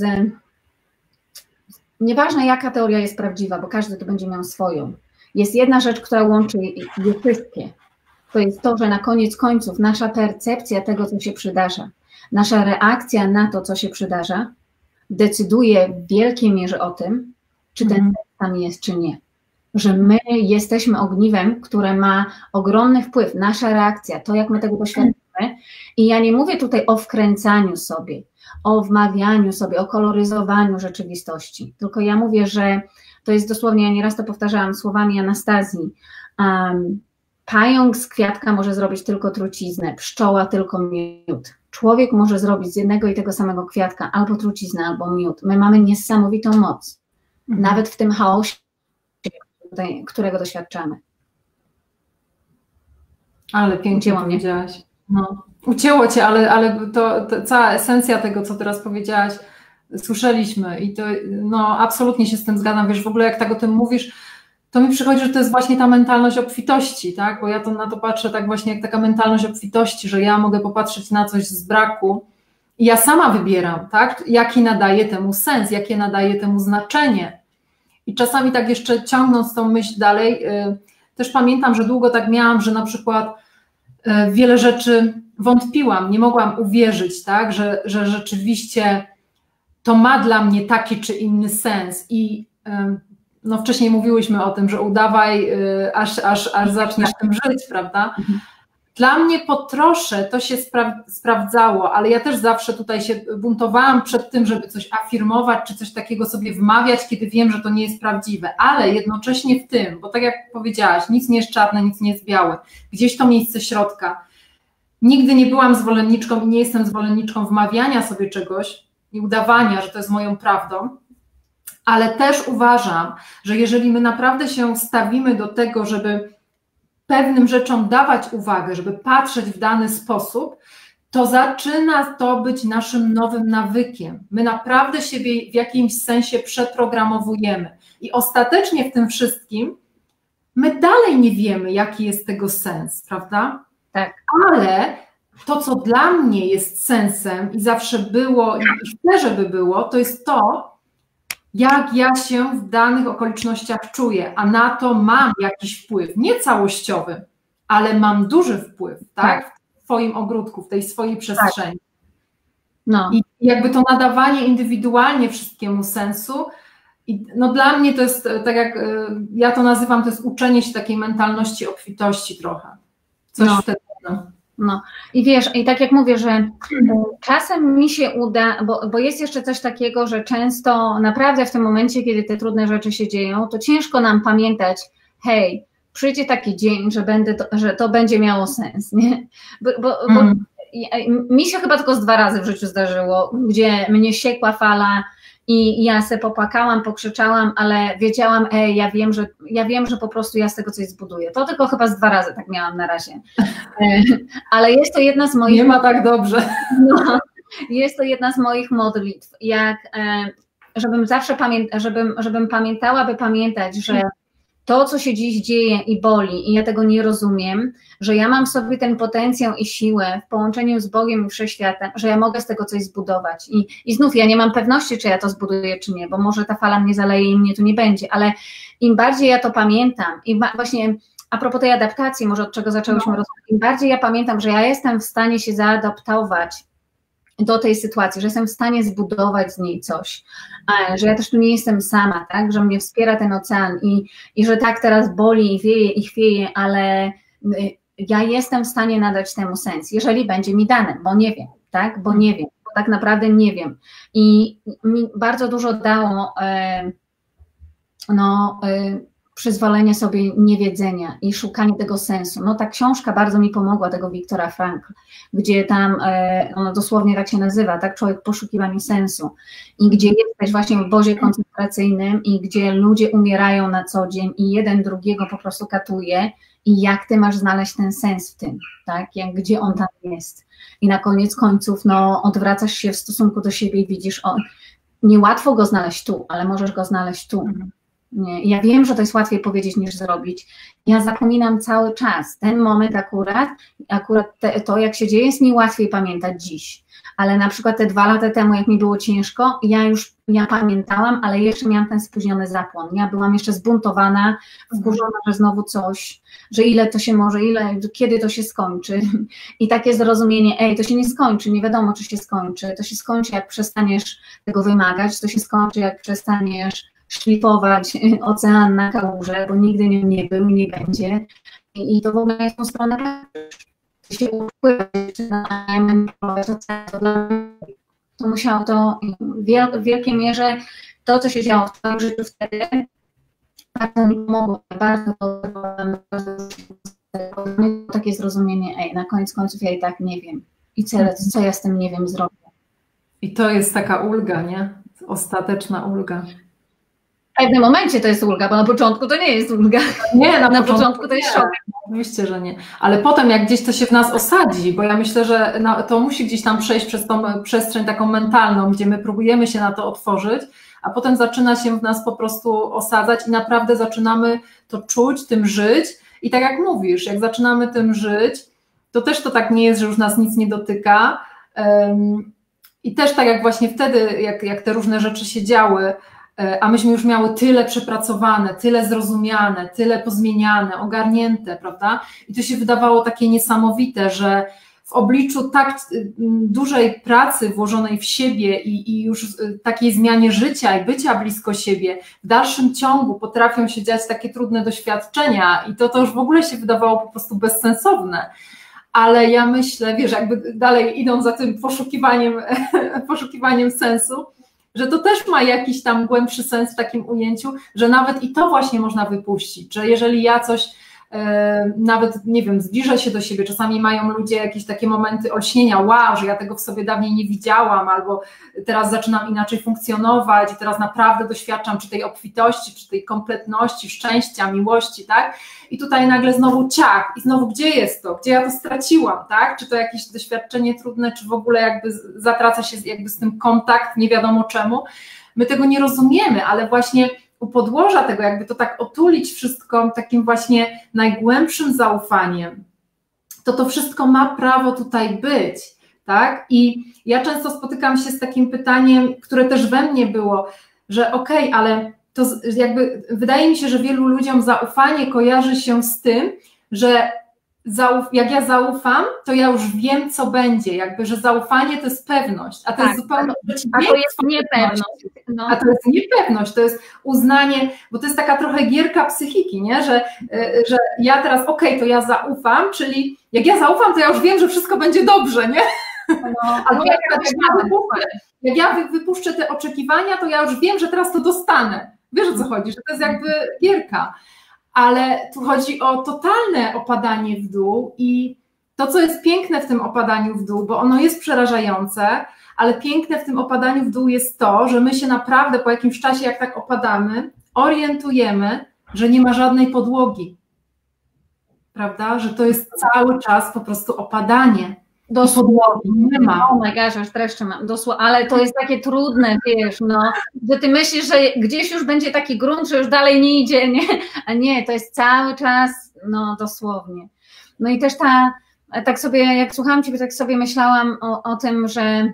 Nieważne jaka teoria jest prawdziwa, bo każdy to będzie miał swoją. Jest jedna rzecz, która łączy je wszystkie. To jest to, że na koniec końców nasza percepcja tego, co się przydarza, nasza reakcja na to, co się przydarza, decyduje w wielkiej mierze o tym, czy ten sens tam jest, czy nie. Że my jesteśmy ogniwem, które ma ogromny wpływ, nasza reakcja, to jak my tego doświadczamy. I ja nie mówię tutaj o wkręcaniu sobie, o wmawianiu sobie, o koloryzowaniu rzeczywistości, tylko ja mówię, że to jest dosłownie, ja nieraz to powtarzałam słowami Anastazji, um, pająk z kwiatka może zrobić tylko truciznę, pszczoła tylko miód. Człowiek może zrobić z jednego i tego samego kwiatka albo truciznę, albo miód. My mamy niesamowitą moc, mhm. nawet w tym chaosie, którego doświadczamy. Ale pięknie powiedziałaś. No, ucięło cię, ale, ale to, to cała esencja tego, co teraz powiedziałaś, słyszeliśmy i to no, absolutnie się z tym zgadzam. Wiesz, w ogóle jak tak o tym mówisz, to mi przychodzi, że to jest właśnie ta mentalność obfitości, tak? Bo ja to na to patrzę tak właśnie jak taka mentalność obfitości, że ja mogę popatrzeć na coś z braku i ja sama wybieram, tak? Jaki nadaje temu sens, jakie nadaje temu znaczenie. I czasami tak jeszcze ciągnąc tą myśl dalej, yy, też pamiętam, że długo tak miałam, że na przykład wiele rzeczy wątpiłam, nie mogłam uwierzyć, tak, że, że rzeczywiście to ma dla mnie taki czy inny sens i no, wcześniej mówiłyśmy o tym, że udawaj, aż, aż, aż zaczniesz tym żyć, prawda? Dla mnie po trosze to się spra sprawdzało, ale ja też zawsze tutaj się buntowałam przed tym, żeby coś afirmować, czy coś takiego sobie wmawiać, kiedy wiem, że to nie jest prawdziwe, ale jednocześnie w tym, bo tak jak powiedziałaś, nic nie jest czarne, nic nie jest białe, gdzieś to miejsce środka. Nigdy nie byłam zwolenniczką i nie jestem zwolenniczką wmawiania sobie czegoś i udawania, że to jest moją prawdą, ale też uważam, że jeżeli my naprawdę się stawimy do tego, żeby pewnym rzeczom dawać uwagę, żeby patrzeć w dany sposób, to zaczyna to być naszym nowym nawykiem. My naprawdę siebie w jakimś sensie przeprogramowujemy i ostatecznie w tym wszystkim my dalej nie wiemy, jaki jest tego sens, prawda? Tak. Ale to, co dla mnie jest sensem i zawsze było i chcę, żeby było, to jest to, jak ja się w danych okolicznościach czuję, a na to mam jakiś wpływ, nie całościowy, ale mam duży wpływ, tak? tak. W swoim ogródku, w tej swojej przestrzeni. Tak. No. I jakby to nadawanie indywidualnie wszystkiemu sensu, i no dla mnie to jest, tak jak ja to nazywam, to jest uczenie się takiej mentalności obfitości trochę. Coś no. wtedy. No. No i wiesz, i tak jak mówię, że czasem mi się uda, bo, bo jest jeszcze coś takiego, że często naprawdę w tym momencie, kiedy te trudne rzeczy się dzieją, to ciężko nam pamiętać, hej, przyjdzie taki dzień, że, będę to, że to będzie miało sens, nie? Bo, bo, mm. bo mi się chyba tylko z dwa razy w życiu zdarzyło, gdzie mnie siekła fala i ja se popłakałam, pokrzyczałam, ale wiedziałam, ej, ja wiem, że ja wiem, że po prostu ja z tego coś zbuduję. To tylko chyba z dwa razy tak miałam na razie. Ale jest to jedna z moich... Nie ma tak dobrze. No, jest to jedna z moich modlitw, jak żebym zawsze pamiętała, żebym, żebym pamiętała, by pamiętać, że to, co się dziś dzieje i boli, i ja tego nie rozumiem, że ja mam w sobie ten potencjał i siłę w połączeniu z Bogiem i Wszechświatem, że ja mogę z tego coś zbudować. I, i znów ja nie mam pewności, czy ja to zbuduję, czy nie, bo może ta fala mnie zaleje i mnie tu nie będzie, ale im bardziej ja to pamiętam, i właśnie a propos tej adaptacji, może od czego zaczęłyśmy no. rozmawiać, im bardziej ja pamiętam, że ja jestem w stanie się zaadaptować do tej sytuacji, że jestem w stanie zbudować z niej coś, że ja też tu nie jestem sama, tak, że mnie wspiera ten ocean i, i że tak teraz boli i wieje i chwieje, ale ja jestem w stanie nadać temu sens, jeżeli będzie mi dane, bo nie wiem, tak, bo nie wiem, bo tak naprawdę nie wiem i mi bardzo dużo dało no przyzwolenie sobie niewiedzenia i szukanie tego sensu. No ta książka bardzo mi pomogła, tego Wiktora Frankl, gdzie tam, ono dosłownie tak się nazywa, tak, człowiek w poszukiwaniu sensu i gdzie jesteś właśnie w obozie koncentracyjnym i gdzie ludzie umierają na co dzień i jeden drugiego po prostu katuje i jak ty masz znaleźć ten sens w tym, tak, jak, gdzie on tam jest. I na koniec końców, no odwracasz się w stosunku do siebie i widzisz, o, niełatwo go znaleźć tu, ale możesz go znaleźć tu. Nie, ja wiem, że to jest łatwiej powiedzieć niż zrobić. Ja zapominam cały czas. Ten moment akurat, akurat te, to jak się dzieje, jest mi łatwiej pamiętać dziś. Ale na przykład te dwa lata temu, jak mi było ciężko, ja już ja pamiętałam, ale jeszcze miałam ten spóźniony zapłon. Ja byłam jeszcze zbuntowana, wkurzona, że znowu coś, że ile to się może, ile, kiedy to się skończy. I takie zrozumienie, ej, to się nie skończy, nie wiadomo, czy się skończy. To się skończy, jak przestaniesz tego wymagać, to się skończy, jak przestaniesz szlifować ocean na kałuże, bo nigdy nim nie był i nie będzie. I, i to w ogóle jest tą stronę, że się upływać na to musiało to w, wiel, w wielkiej mierze to, co się działo w twoim życiu wtedy, bardzo mi pomogło, bardzo, bardzo takie zrozumienie, ej, na koniec końców ja i tak nie wiem. I co, co ja z tym nie wiem zrobię. I to jest taka ulga, nie? Ostateczna ulga. W pewnym momencie to jest ulga, bo na początku to nie jest ulga. Nie, na, na początku, początku to jest szok. Oczywiście, że nie. Ale potem jak gdzieś to się w nas osadzi, bo ja myślę, że to musi gdzieś tam przejść przez tą przestrzeń taką mentalną, gdzie my próbujemy się na to otworzyć, a potem zaczyna się w nas po prostu osadzać i naprawdę zaczynamy to czuć, tym żyć. I tak jak mówisz, jak zaczynamy tym żyć, to też to tak nie jest, że już nas nic nie dotyka. I też tak jak właśnie wtedy, jak, jak te różne rzeczy się działy, a myśmy już miały tyle przepracowane, tyle zrozumiane, tyle pozmieniane, ogarnięte, prawda? I to się wydawało takie niesamowite, że w obliczu tak dużej pracy włożonej w siebie i, i już takiej zmianie życia i bycia blisko siebie, w dalszym ciągu potrafią się dziać takie trudne doświadczenia i to, to już w ogóle się wydawało po prostu bezsensowne. Ale ja myślę, wiesz, jakby dalej idąc za tym poszukiwaniem, poszukiwaniem sensu, że to też ma jakiś tam głębszy sens w takim ujęciu, że nawet i to właśnie można wypuścić, że jeżeli ja coś e, nawet, nie wiem, zbliżę się do siebie, czasami mają ludzie jakieś takie momenty olśnienia, wow, że ja tego w sobie dawniej nie widziałam, albo teraz zaczynam inaczej funkcjonować i teraz naprawdę doświadczam czy tej obfitości, czy tej kompletności, szczęścia, miłości, tak? I tutaj nagle znowu ciach i znowu gdzie jest to, gdzie ja to straciłam, tak? Czy to jakieś doświadczenie trudne, czy w ogóle jakby zatraca się jakby z tym kontakt, nie wiadomo czemu. My tego nie rozumiemy, ale właśnie u podłoża tego, jakby to tak otulić wszystko takim właśnie najgłębszym zaufaniem, to to wszystko ma prawo tutaj być, tak? I ja często spotykam się z takim pytaniem, które też we mnie było, że okej, okay, ale to jakby wydaje mi się, że wielu ludziom zaufanie kojarzy się z tym, że zauf- jak ja zaufam, to ja już wiem, co będzie, jakby, że zaufanie to jest pewność, a to tak, jest zupełnie a to jest niepewność. No. A to jest niepewność, to jest uznanie, bo to jest taka trochę gierka psychiki, nie? Że, że ja teraz, okej, okay, to ja zaufam, czyli jak ja zaufam, to ja już wiem, że wszystko będzie dobrze, nie? No, albo jak, jak, ja wypuszczę, jak ja wypuszczę te oczekiwania, to ja już wiem, że teraz to dostanę. Wiesz, o co chodzi, że to jest jakby gierka, ale tu chodzi o totalne opadanie w dół i to, co jest piękne w tym opadaniu w dół, bo ono jest przerażające, ale piękne w tym opadaniu w dół jest to, że my się naprawdę po jakimś czasie, jak tak opadamy, orientujemy, że nie ma żadnej podłogi, prawda? Że to jest cały czas po prostu opadanie. Dosłownie, nie ma. Oh my gosh, aż dreszcze mam, dosłownie, ale to jest takie trudne, wiesz, no, że ty myślisz, że gdzieś już będzie taki grunt, że już dalej nie idzie, nie? A nie, to jest cały czas, no dosłownie. No i też ta, tak sobie, jak słuchałam Ciebie, tak sobie myślałam o, o tym, że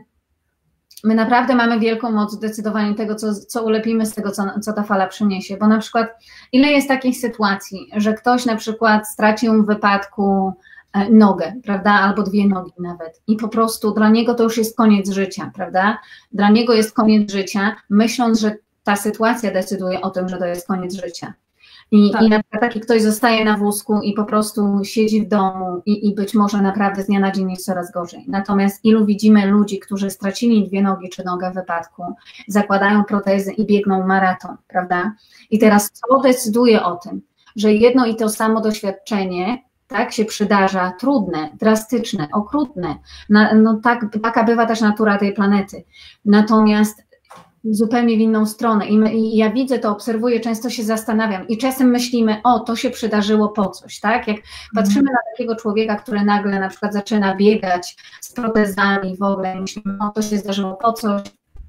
my naprawdę mamy wielką moc w decydowaniu tego, co, co ulepimy z tego, co, co ta fala przyniesie, bo na przykład ile jest takich sytuacji, że ktoś na przykład stracił w wypadku nogę, prawda, albo dwie nogi nawet i po prostu dla niego to już jest koniec życia, prawda, dla niego jest koniec życia, myśląc, że ta sytuacja decyduje o tym, że to jest koniec życia. I, tak. i na przykład taki ktoś zostaje na wózku i po prostu siedzi w domu i, i być może naprawdę z dnia na dzień jest coraz gorzej. Natomiast ilu widzimy ludzi, którzy stracili dwie nogi czy nogę w wypadku, zakładają protezy i biegną maraton, prawda? I teraz co decyduje o tym, że jedno i to samo doświadczenie tak się przydarza, trudne, drastyczne, okrutne, no, no tak, taka bywa też natura tej planety. Natomiast zupełnie w inną stronę I, my, i ja widzę to, obserwuję, często się zastanawiam i czasem myślimy, o, to się przydarzyło po coś, tak? Jak patrzymy mm. na takiego człowieka, który nagle na przykład zaczyna biegać z protezami w ogóle i myślimy, o, to się zdarzyło po coś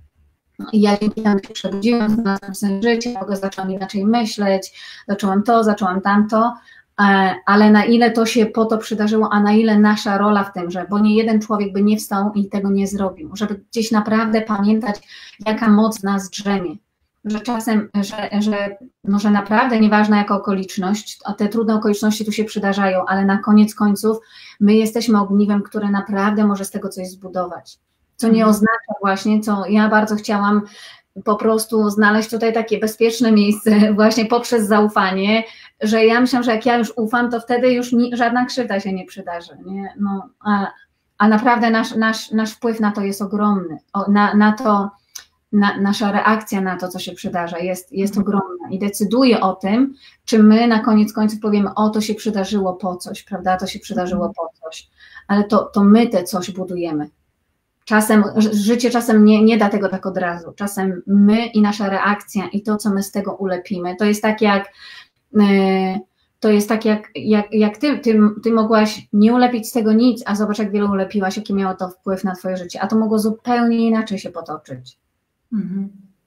i ja dzięki temu się przebudziłam, znalazłam sens życia, mogę zaczęłam inaczej myśleć, zaczęłam to, zaczęłam tamto, ale na ile to się po to przydarzyło, a na ile nasza rola w tym, że, bo nie jeden człowiek by nie wstał i tego nie zrobił, żeby gdzieś naprawdę pamiętać, jaka moc w nas drzemie, że czasem, że, że może naprawdę nieważna jaka okoliczność, a te trudne okoliczności tu się przydarzają, ale na koniec końców my jesteśmy ogniwem, które naprawdę może z tego coś zbudować, co nie oznacza właśnie, co ja bardzo chciałam po prostu znaleźć tutaj takie bezpieczne miejsce właśnie poprzez zaufanie, że ja myślę, że jak ja już ufam, to wtedy już ni, żadna krzywda się nie przydarzy, nie? No, a, a naprawdę nasz, nasz, nasz wpływ na to jest ogromny, o, na, na to, na, nasza reakcja na to, co się przydarza jest, jest ogromna i decyduje o tym, czy my na koniec końców powiemy, o, to się przydarzyło po coś, prawda, to się przydarzyło po coś, ale to, to my te coś budujemy. Czasem, życie czasem nie, nie da tego tak od razu, czasem my i nasza reakcja i to, co my z tego ulepimy, to jest tak jak, yy, to jest tak jak, jak, jak ty, ty, ty mogłaś nie ulepić z tego nic, a zobacz, jak wiele ulepiłaś, jaki miało to wpływ na twoje życie, a to mogło zupełnie inaczej się potoczyć. Mhm.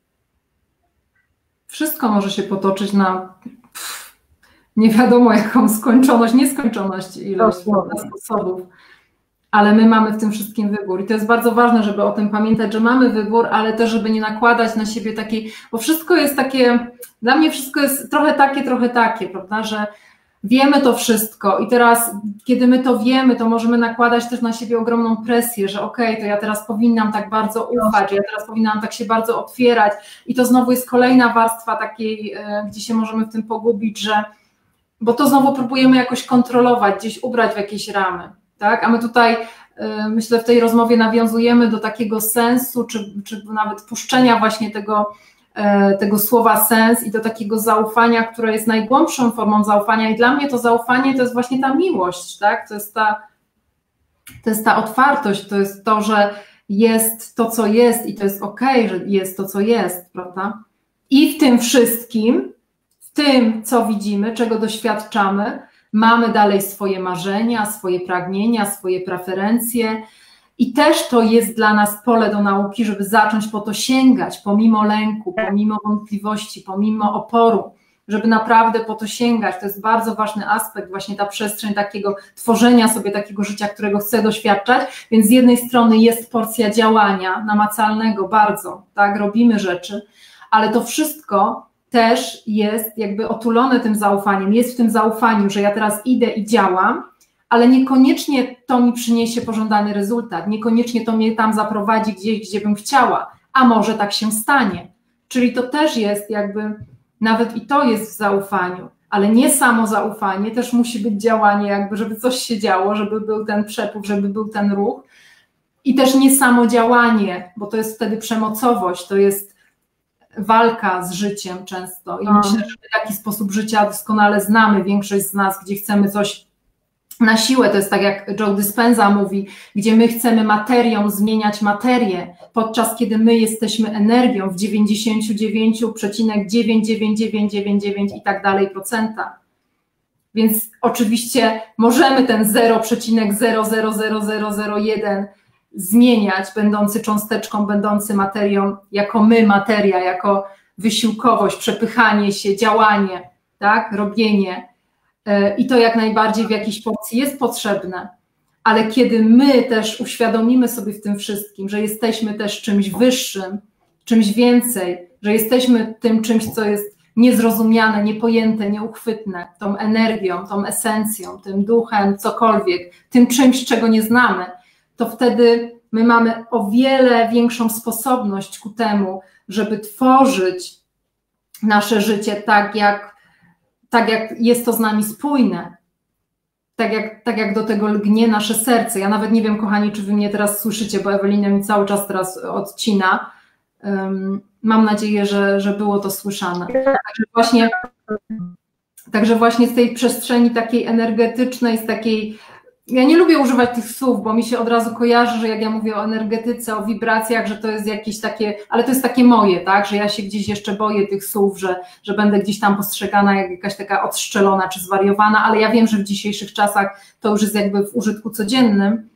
Wszystko może się potoczyć na pff, nie wiadomo jaką skończoność, nieskończoność ilość sposobów. Ale my mamy w tym wszystkim wybór i to jest bardzo ważne, żeby o tym pamiętać, że mamy wybór, ale też, żeby nie nakładać na siebie takiej, bo wszystko jest takie, dla mnie wszystko jest trochę takie, trochę takie, prawda, że wiemy to wszystko i teraz, kiedy my to wiemy, to możemy nakładać też na siebie ogromną presję, że okej, okay, to ja teraz powinnam tak bardzo ufać, ja teraz powinnam tak się bardzo otwierać i to znowu jest kolejna warstwa takiej, gdzie się możemy w tym pogubić, że, bo to znowu próbujemy jakoś kontrolować, gdzieś ubrać w jakieś ramy. Tak? A my tutaj, myślę, w tej rozmowie nawiązujemy do takiego sensu, czy, czy nawet puszczenia właśnie tego, tego słowa sens i do takiego zaufania, które jest najgłębszą formą zaufania i dla mnie to zaufanie to jest właśnie ta miłość, tak? To jest ta, to jest ta otwartość, to jest to, że jest to, co jest i to jest okej, że jest to, co jest, prawda? I w tym wszystkim, w tym, co widzimy, czego doświadczamy, mamy dalej swoje marzenia, swoje pragnienia, swoje preferencje i też to jest dla nas pole do nauki, żeby zacząć po to sięgać, pomimo lęku, pomimo wątpliwości, pomimo oporu, żeby naprawdę po to sięgać. To jest bardzo ważny aspekt, właśnie ta przestrzeń takiego tworzenia sobie takiego życia, którego chcę doświadczać, więc z jednej strony jest porcja działania namacalnego bardzo, tak, robimy rzeczy, ale to wszystko też jest jakby otulone tym zaufaniem, jest w tym zaufaniu, że ja teraz idę i działam, ale niekoniecznie to mi przyniesie pożądany rezultat, niekoniecznie to mnie tam zaprowadzi gdzieś, gdzie bym chciała, a może tak się stanie. Czyli to też jest jakby, nawet i to jest w zaufaniu, ale nie samo zaufanie, też musi być działanie jakby, żeby coś się działo, żeby był ten przepływ, żeby był ten ruch i też nie samo działanie, bo to jest wtedy przemocowość, to jest walka z życiem często i myślę, że w taki sposób życia doskonale znamy większość z nas, gdzie chcemy coś na siłę, to jest tak jak Joe Dispenza mówi, gdzie my chcemy materią zmieniać materię, podczas kiedy my jesteśmy energią w dziewięćdziesiąt dziewięć przecinek dziewięć dziewięć dziewięć dziewięć dziewięć i tak dalej procenta. Więc oczywiście możemy ten zero przecinek zero zero zero zero zero jeden zmieniać, będący cząsteczką, będący materią, jako my materia, jako wysiłkowość, przepychanie się, działanie, tak, robienie. I to jak najbardziej w jakiejś porcji jest potrzebne, ale kiedy my też uświadomimy sobie w tym wszystkim, że jesteśmy też czymś wyższym, czymś więcej, że jesteśmy tym czymś, co jest niezrozumiane, niepojęte, nieuchwytne, tą energią, tą esencją, tym duchem, cokolwiek, tym czymś, czego nie znamy, to wtedy my mamy o wiele większą sposobność ku temu, żeby tworzyć nasze życie tak, jak tak jak jest to z nami spójne, tak jak, tak jak do tego lgnie nasze serce. Ja nawet nie wiem, kochani, czy wy mnie teraz słyszycie, bo Ewelina mi cały czas teraz odcina. Um, mam nadzieję, że, że było to słyszane. Także właśnie, także właśnie z tej przestrzeni takiej energetycznej, z takiej... Ja nie lubię używać tych słów, bo mi się od razu kojarzy, że jak ja mówię o energetyce, o wibracjach, że to jest jakieś takie, ale to jest takie moje, tak, że ja się gdzieś jeszcze boję tych słów, że, że będę gdzieś tam postrzegana jak jakaś taka odstrzelona czy zwariowana, ale ja wiem, że w dzisiejszych czasach to już jest jakby w użytku codziennym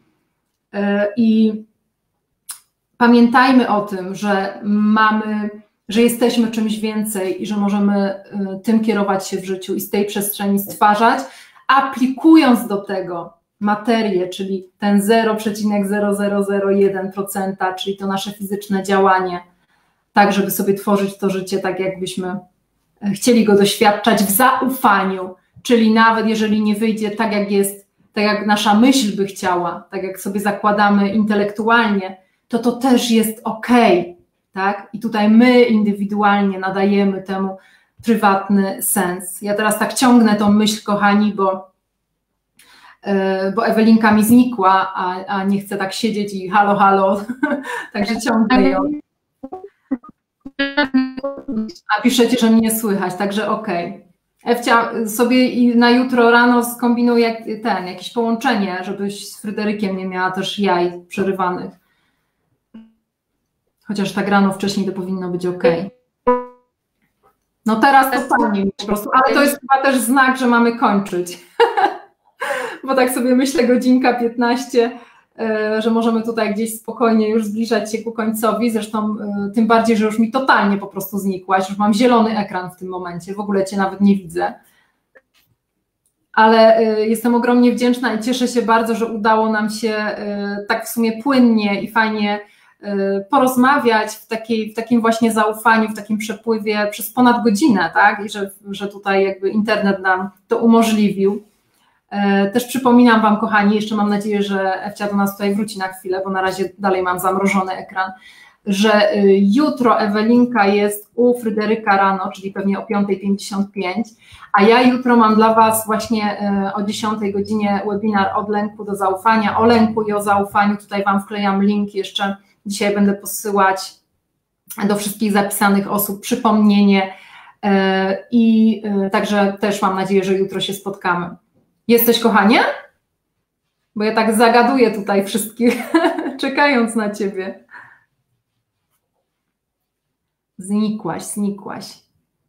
i pamiętajmy o tym, że mamy, że jesteśmy czymś więcej i że możemy tym kierować się w życiu i z tej przestrzeni stwarzać, aplikując do tego materię, czyli ten zero przecinek zero zero zero jeden procent, czyli to nasze fizyczne działanie, tak żeby sobie tworzyć to życie tak, jakbyśmy chcieli go doświadczać w zaufaniu, czyli nawet jeżeli nie wyjdzie tak, jak jest, tak jak nasza myśl by chciała, tak jak sobie zakładamy intelektualnie, to to też jest okej, tak? I tutaj my indywidualnie nadajemy temu prywatny sens. Ja teraz tak ciągnę tą myśl, kochani, bo bo Ewelinka mi znikła, a, a nie chcę tak siedzieć i halo, halo, także ciągnę ją. A piszecie, że mnie słychać, także okej. Okay. Ewcia, sobie na jutro rano skombinuj jak, ten, jakieś połączenie, żebyś z Fryderykiem nie miała też jaj przerywanych. Chociaż tak rano wcześniej to powinno być okej. Okay. No teraz to fajnie po prostu, ale to jest chyba też znak, że mamy kończyć. Bo tak sobie myślę, godzinka piętnaście, że możemy tutaj gdzieś spokojnie już zbliżać się ku końcowi, zresztą tym bardziej, że już mi totalnie po prostu znikłaś, już mam zielony ekran w tym momencie, w ogóle Cię nawet nie widzę. Ale jestem ogromnie wdzięczna i cieszę się bardzo, że udało nam się tak w sumie płynnie i fajnie porozmawiać w, takiej, w takim właśnie zaufaniu, w takim przepływie przez ponad godzinę, tak? I że, że tutaj jakby internet nam to umożliwił. Też przypominam Wam, kochani, jeszcze mam nadzieję, że Ewcia do nas tutaj wróci na chwilę, bo na razie dalej mam zamrożony ekran, że jutro Ewelinka jest u Fryderyka rano, czyli pewnie o piąta pięćdziesiąt pięć, a ja jutro mam dla Was właśnie o dziesiątej godzinie webinar od lęku do zaufania, o lęku i o zaufaniu. Tutaj Wam wklejam link jeszcze, dzisiaj będę posyłać do wszystkich zapisanych osób przypomnienie i także też mam nadzieję, że jutro się spotkamy. Jesteś, kochanie? Bo ja tak zagaduję tutaj wszystkich, czekając na Ciebie. Znikłaś, znikłaś.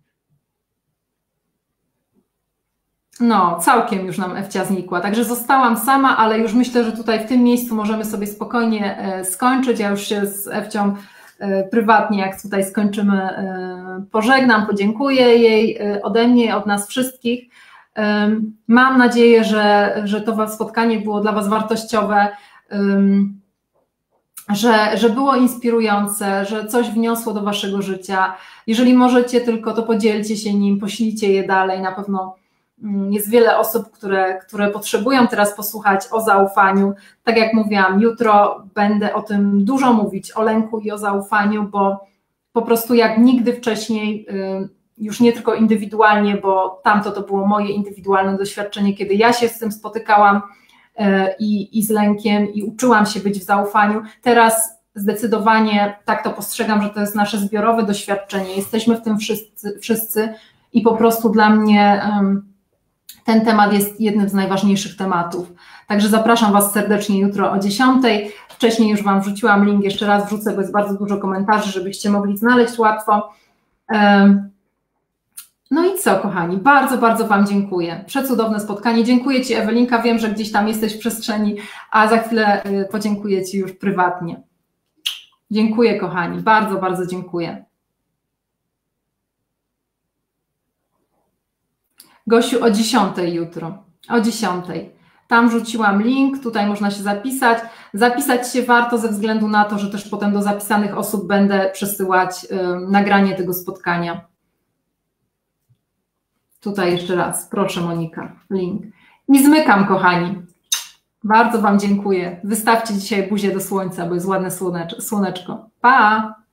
No, całkiem już nam Ewcia znikła, także zostałam sama, ale już myślę, że tutaj w tym miejscu możemy sobie spokojnie skończyć. Ja już się z Ewcią prywatnie, jak tutaj skończymy, pożegnam, podziękuję jej ode mnie, od nas wszystkich. Mam nadzieję, że, że to spotkanie było dla Was wartościowe, że, że było inspirujące, że coś wniosło do Waszego życia. Jeżeli możecie tylko, to podzielcie się nim, poślijcie je dalej. Na pewno jest wiele osób, które, które potrzebują teraz posłuchać o zaufaniu. Tak jak mówiłam, jutro będę o tym dużo mówić, o lęku i o zaufaniu, bo po prostu jak nigdy wcześniej, już nie tylko indywidualnie, bo tamto to było moje indywidualne doświadczenie, kiedy ja się z tym spotykałam i, i z lękiem i uczyłam się być w zaufaniu. Teraz zdecydowanie tak to postrzegam, że to jest nasze zbiorowe doświadczenie. Jesteśmy w tym wszyscy, wszyscy i po prostu dla mnie ten temat jest jednym z najważniejszych tematów. Także zapraszam Was serdecznie jutro o dziesiątej. Wcześniej już Wam wrzuciłam link, jeszcze raz wrzucę, bo jest bardzo dużo komentarzy, żebyście mogli znaleźć łatwo. No i co, kochani, bardzo, bardzo Wam dziękuję. Przecudowne spotkanie. Dziękuję Ci, Ewelinka, wiem, że gdzieś tam jesteś w przestrzeni, a za chwilę podziękuję Ci już prywatnie. Dziękuję, kochani, bardzo, bardzo dziękuję. Gosiu, o dziesiątej jutro, o dziesiątej. Tam rzuciłam link, tutaj można się zapisać. Zapisać się warto ze względu na to, że też potem do zapisanych osób będę przesyłać y, nagranie tego spotkania. Tutaj jeszcze raz, proszę Monika, link. I zmykam, kochani. Bardzo Wam dziękuję. Wystawcie dzisiaj buzię do słońca, bo jest ładne słoneczko. Pa!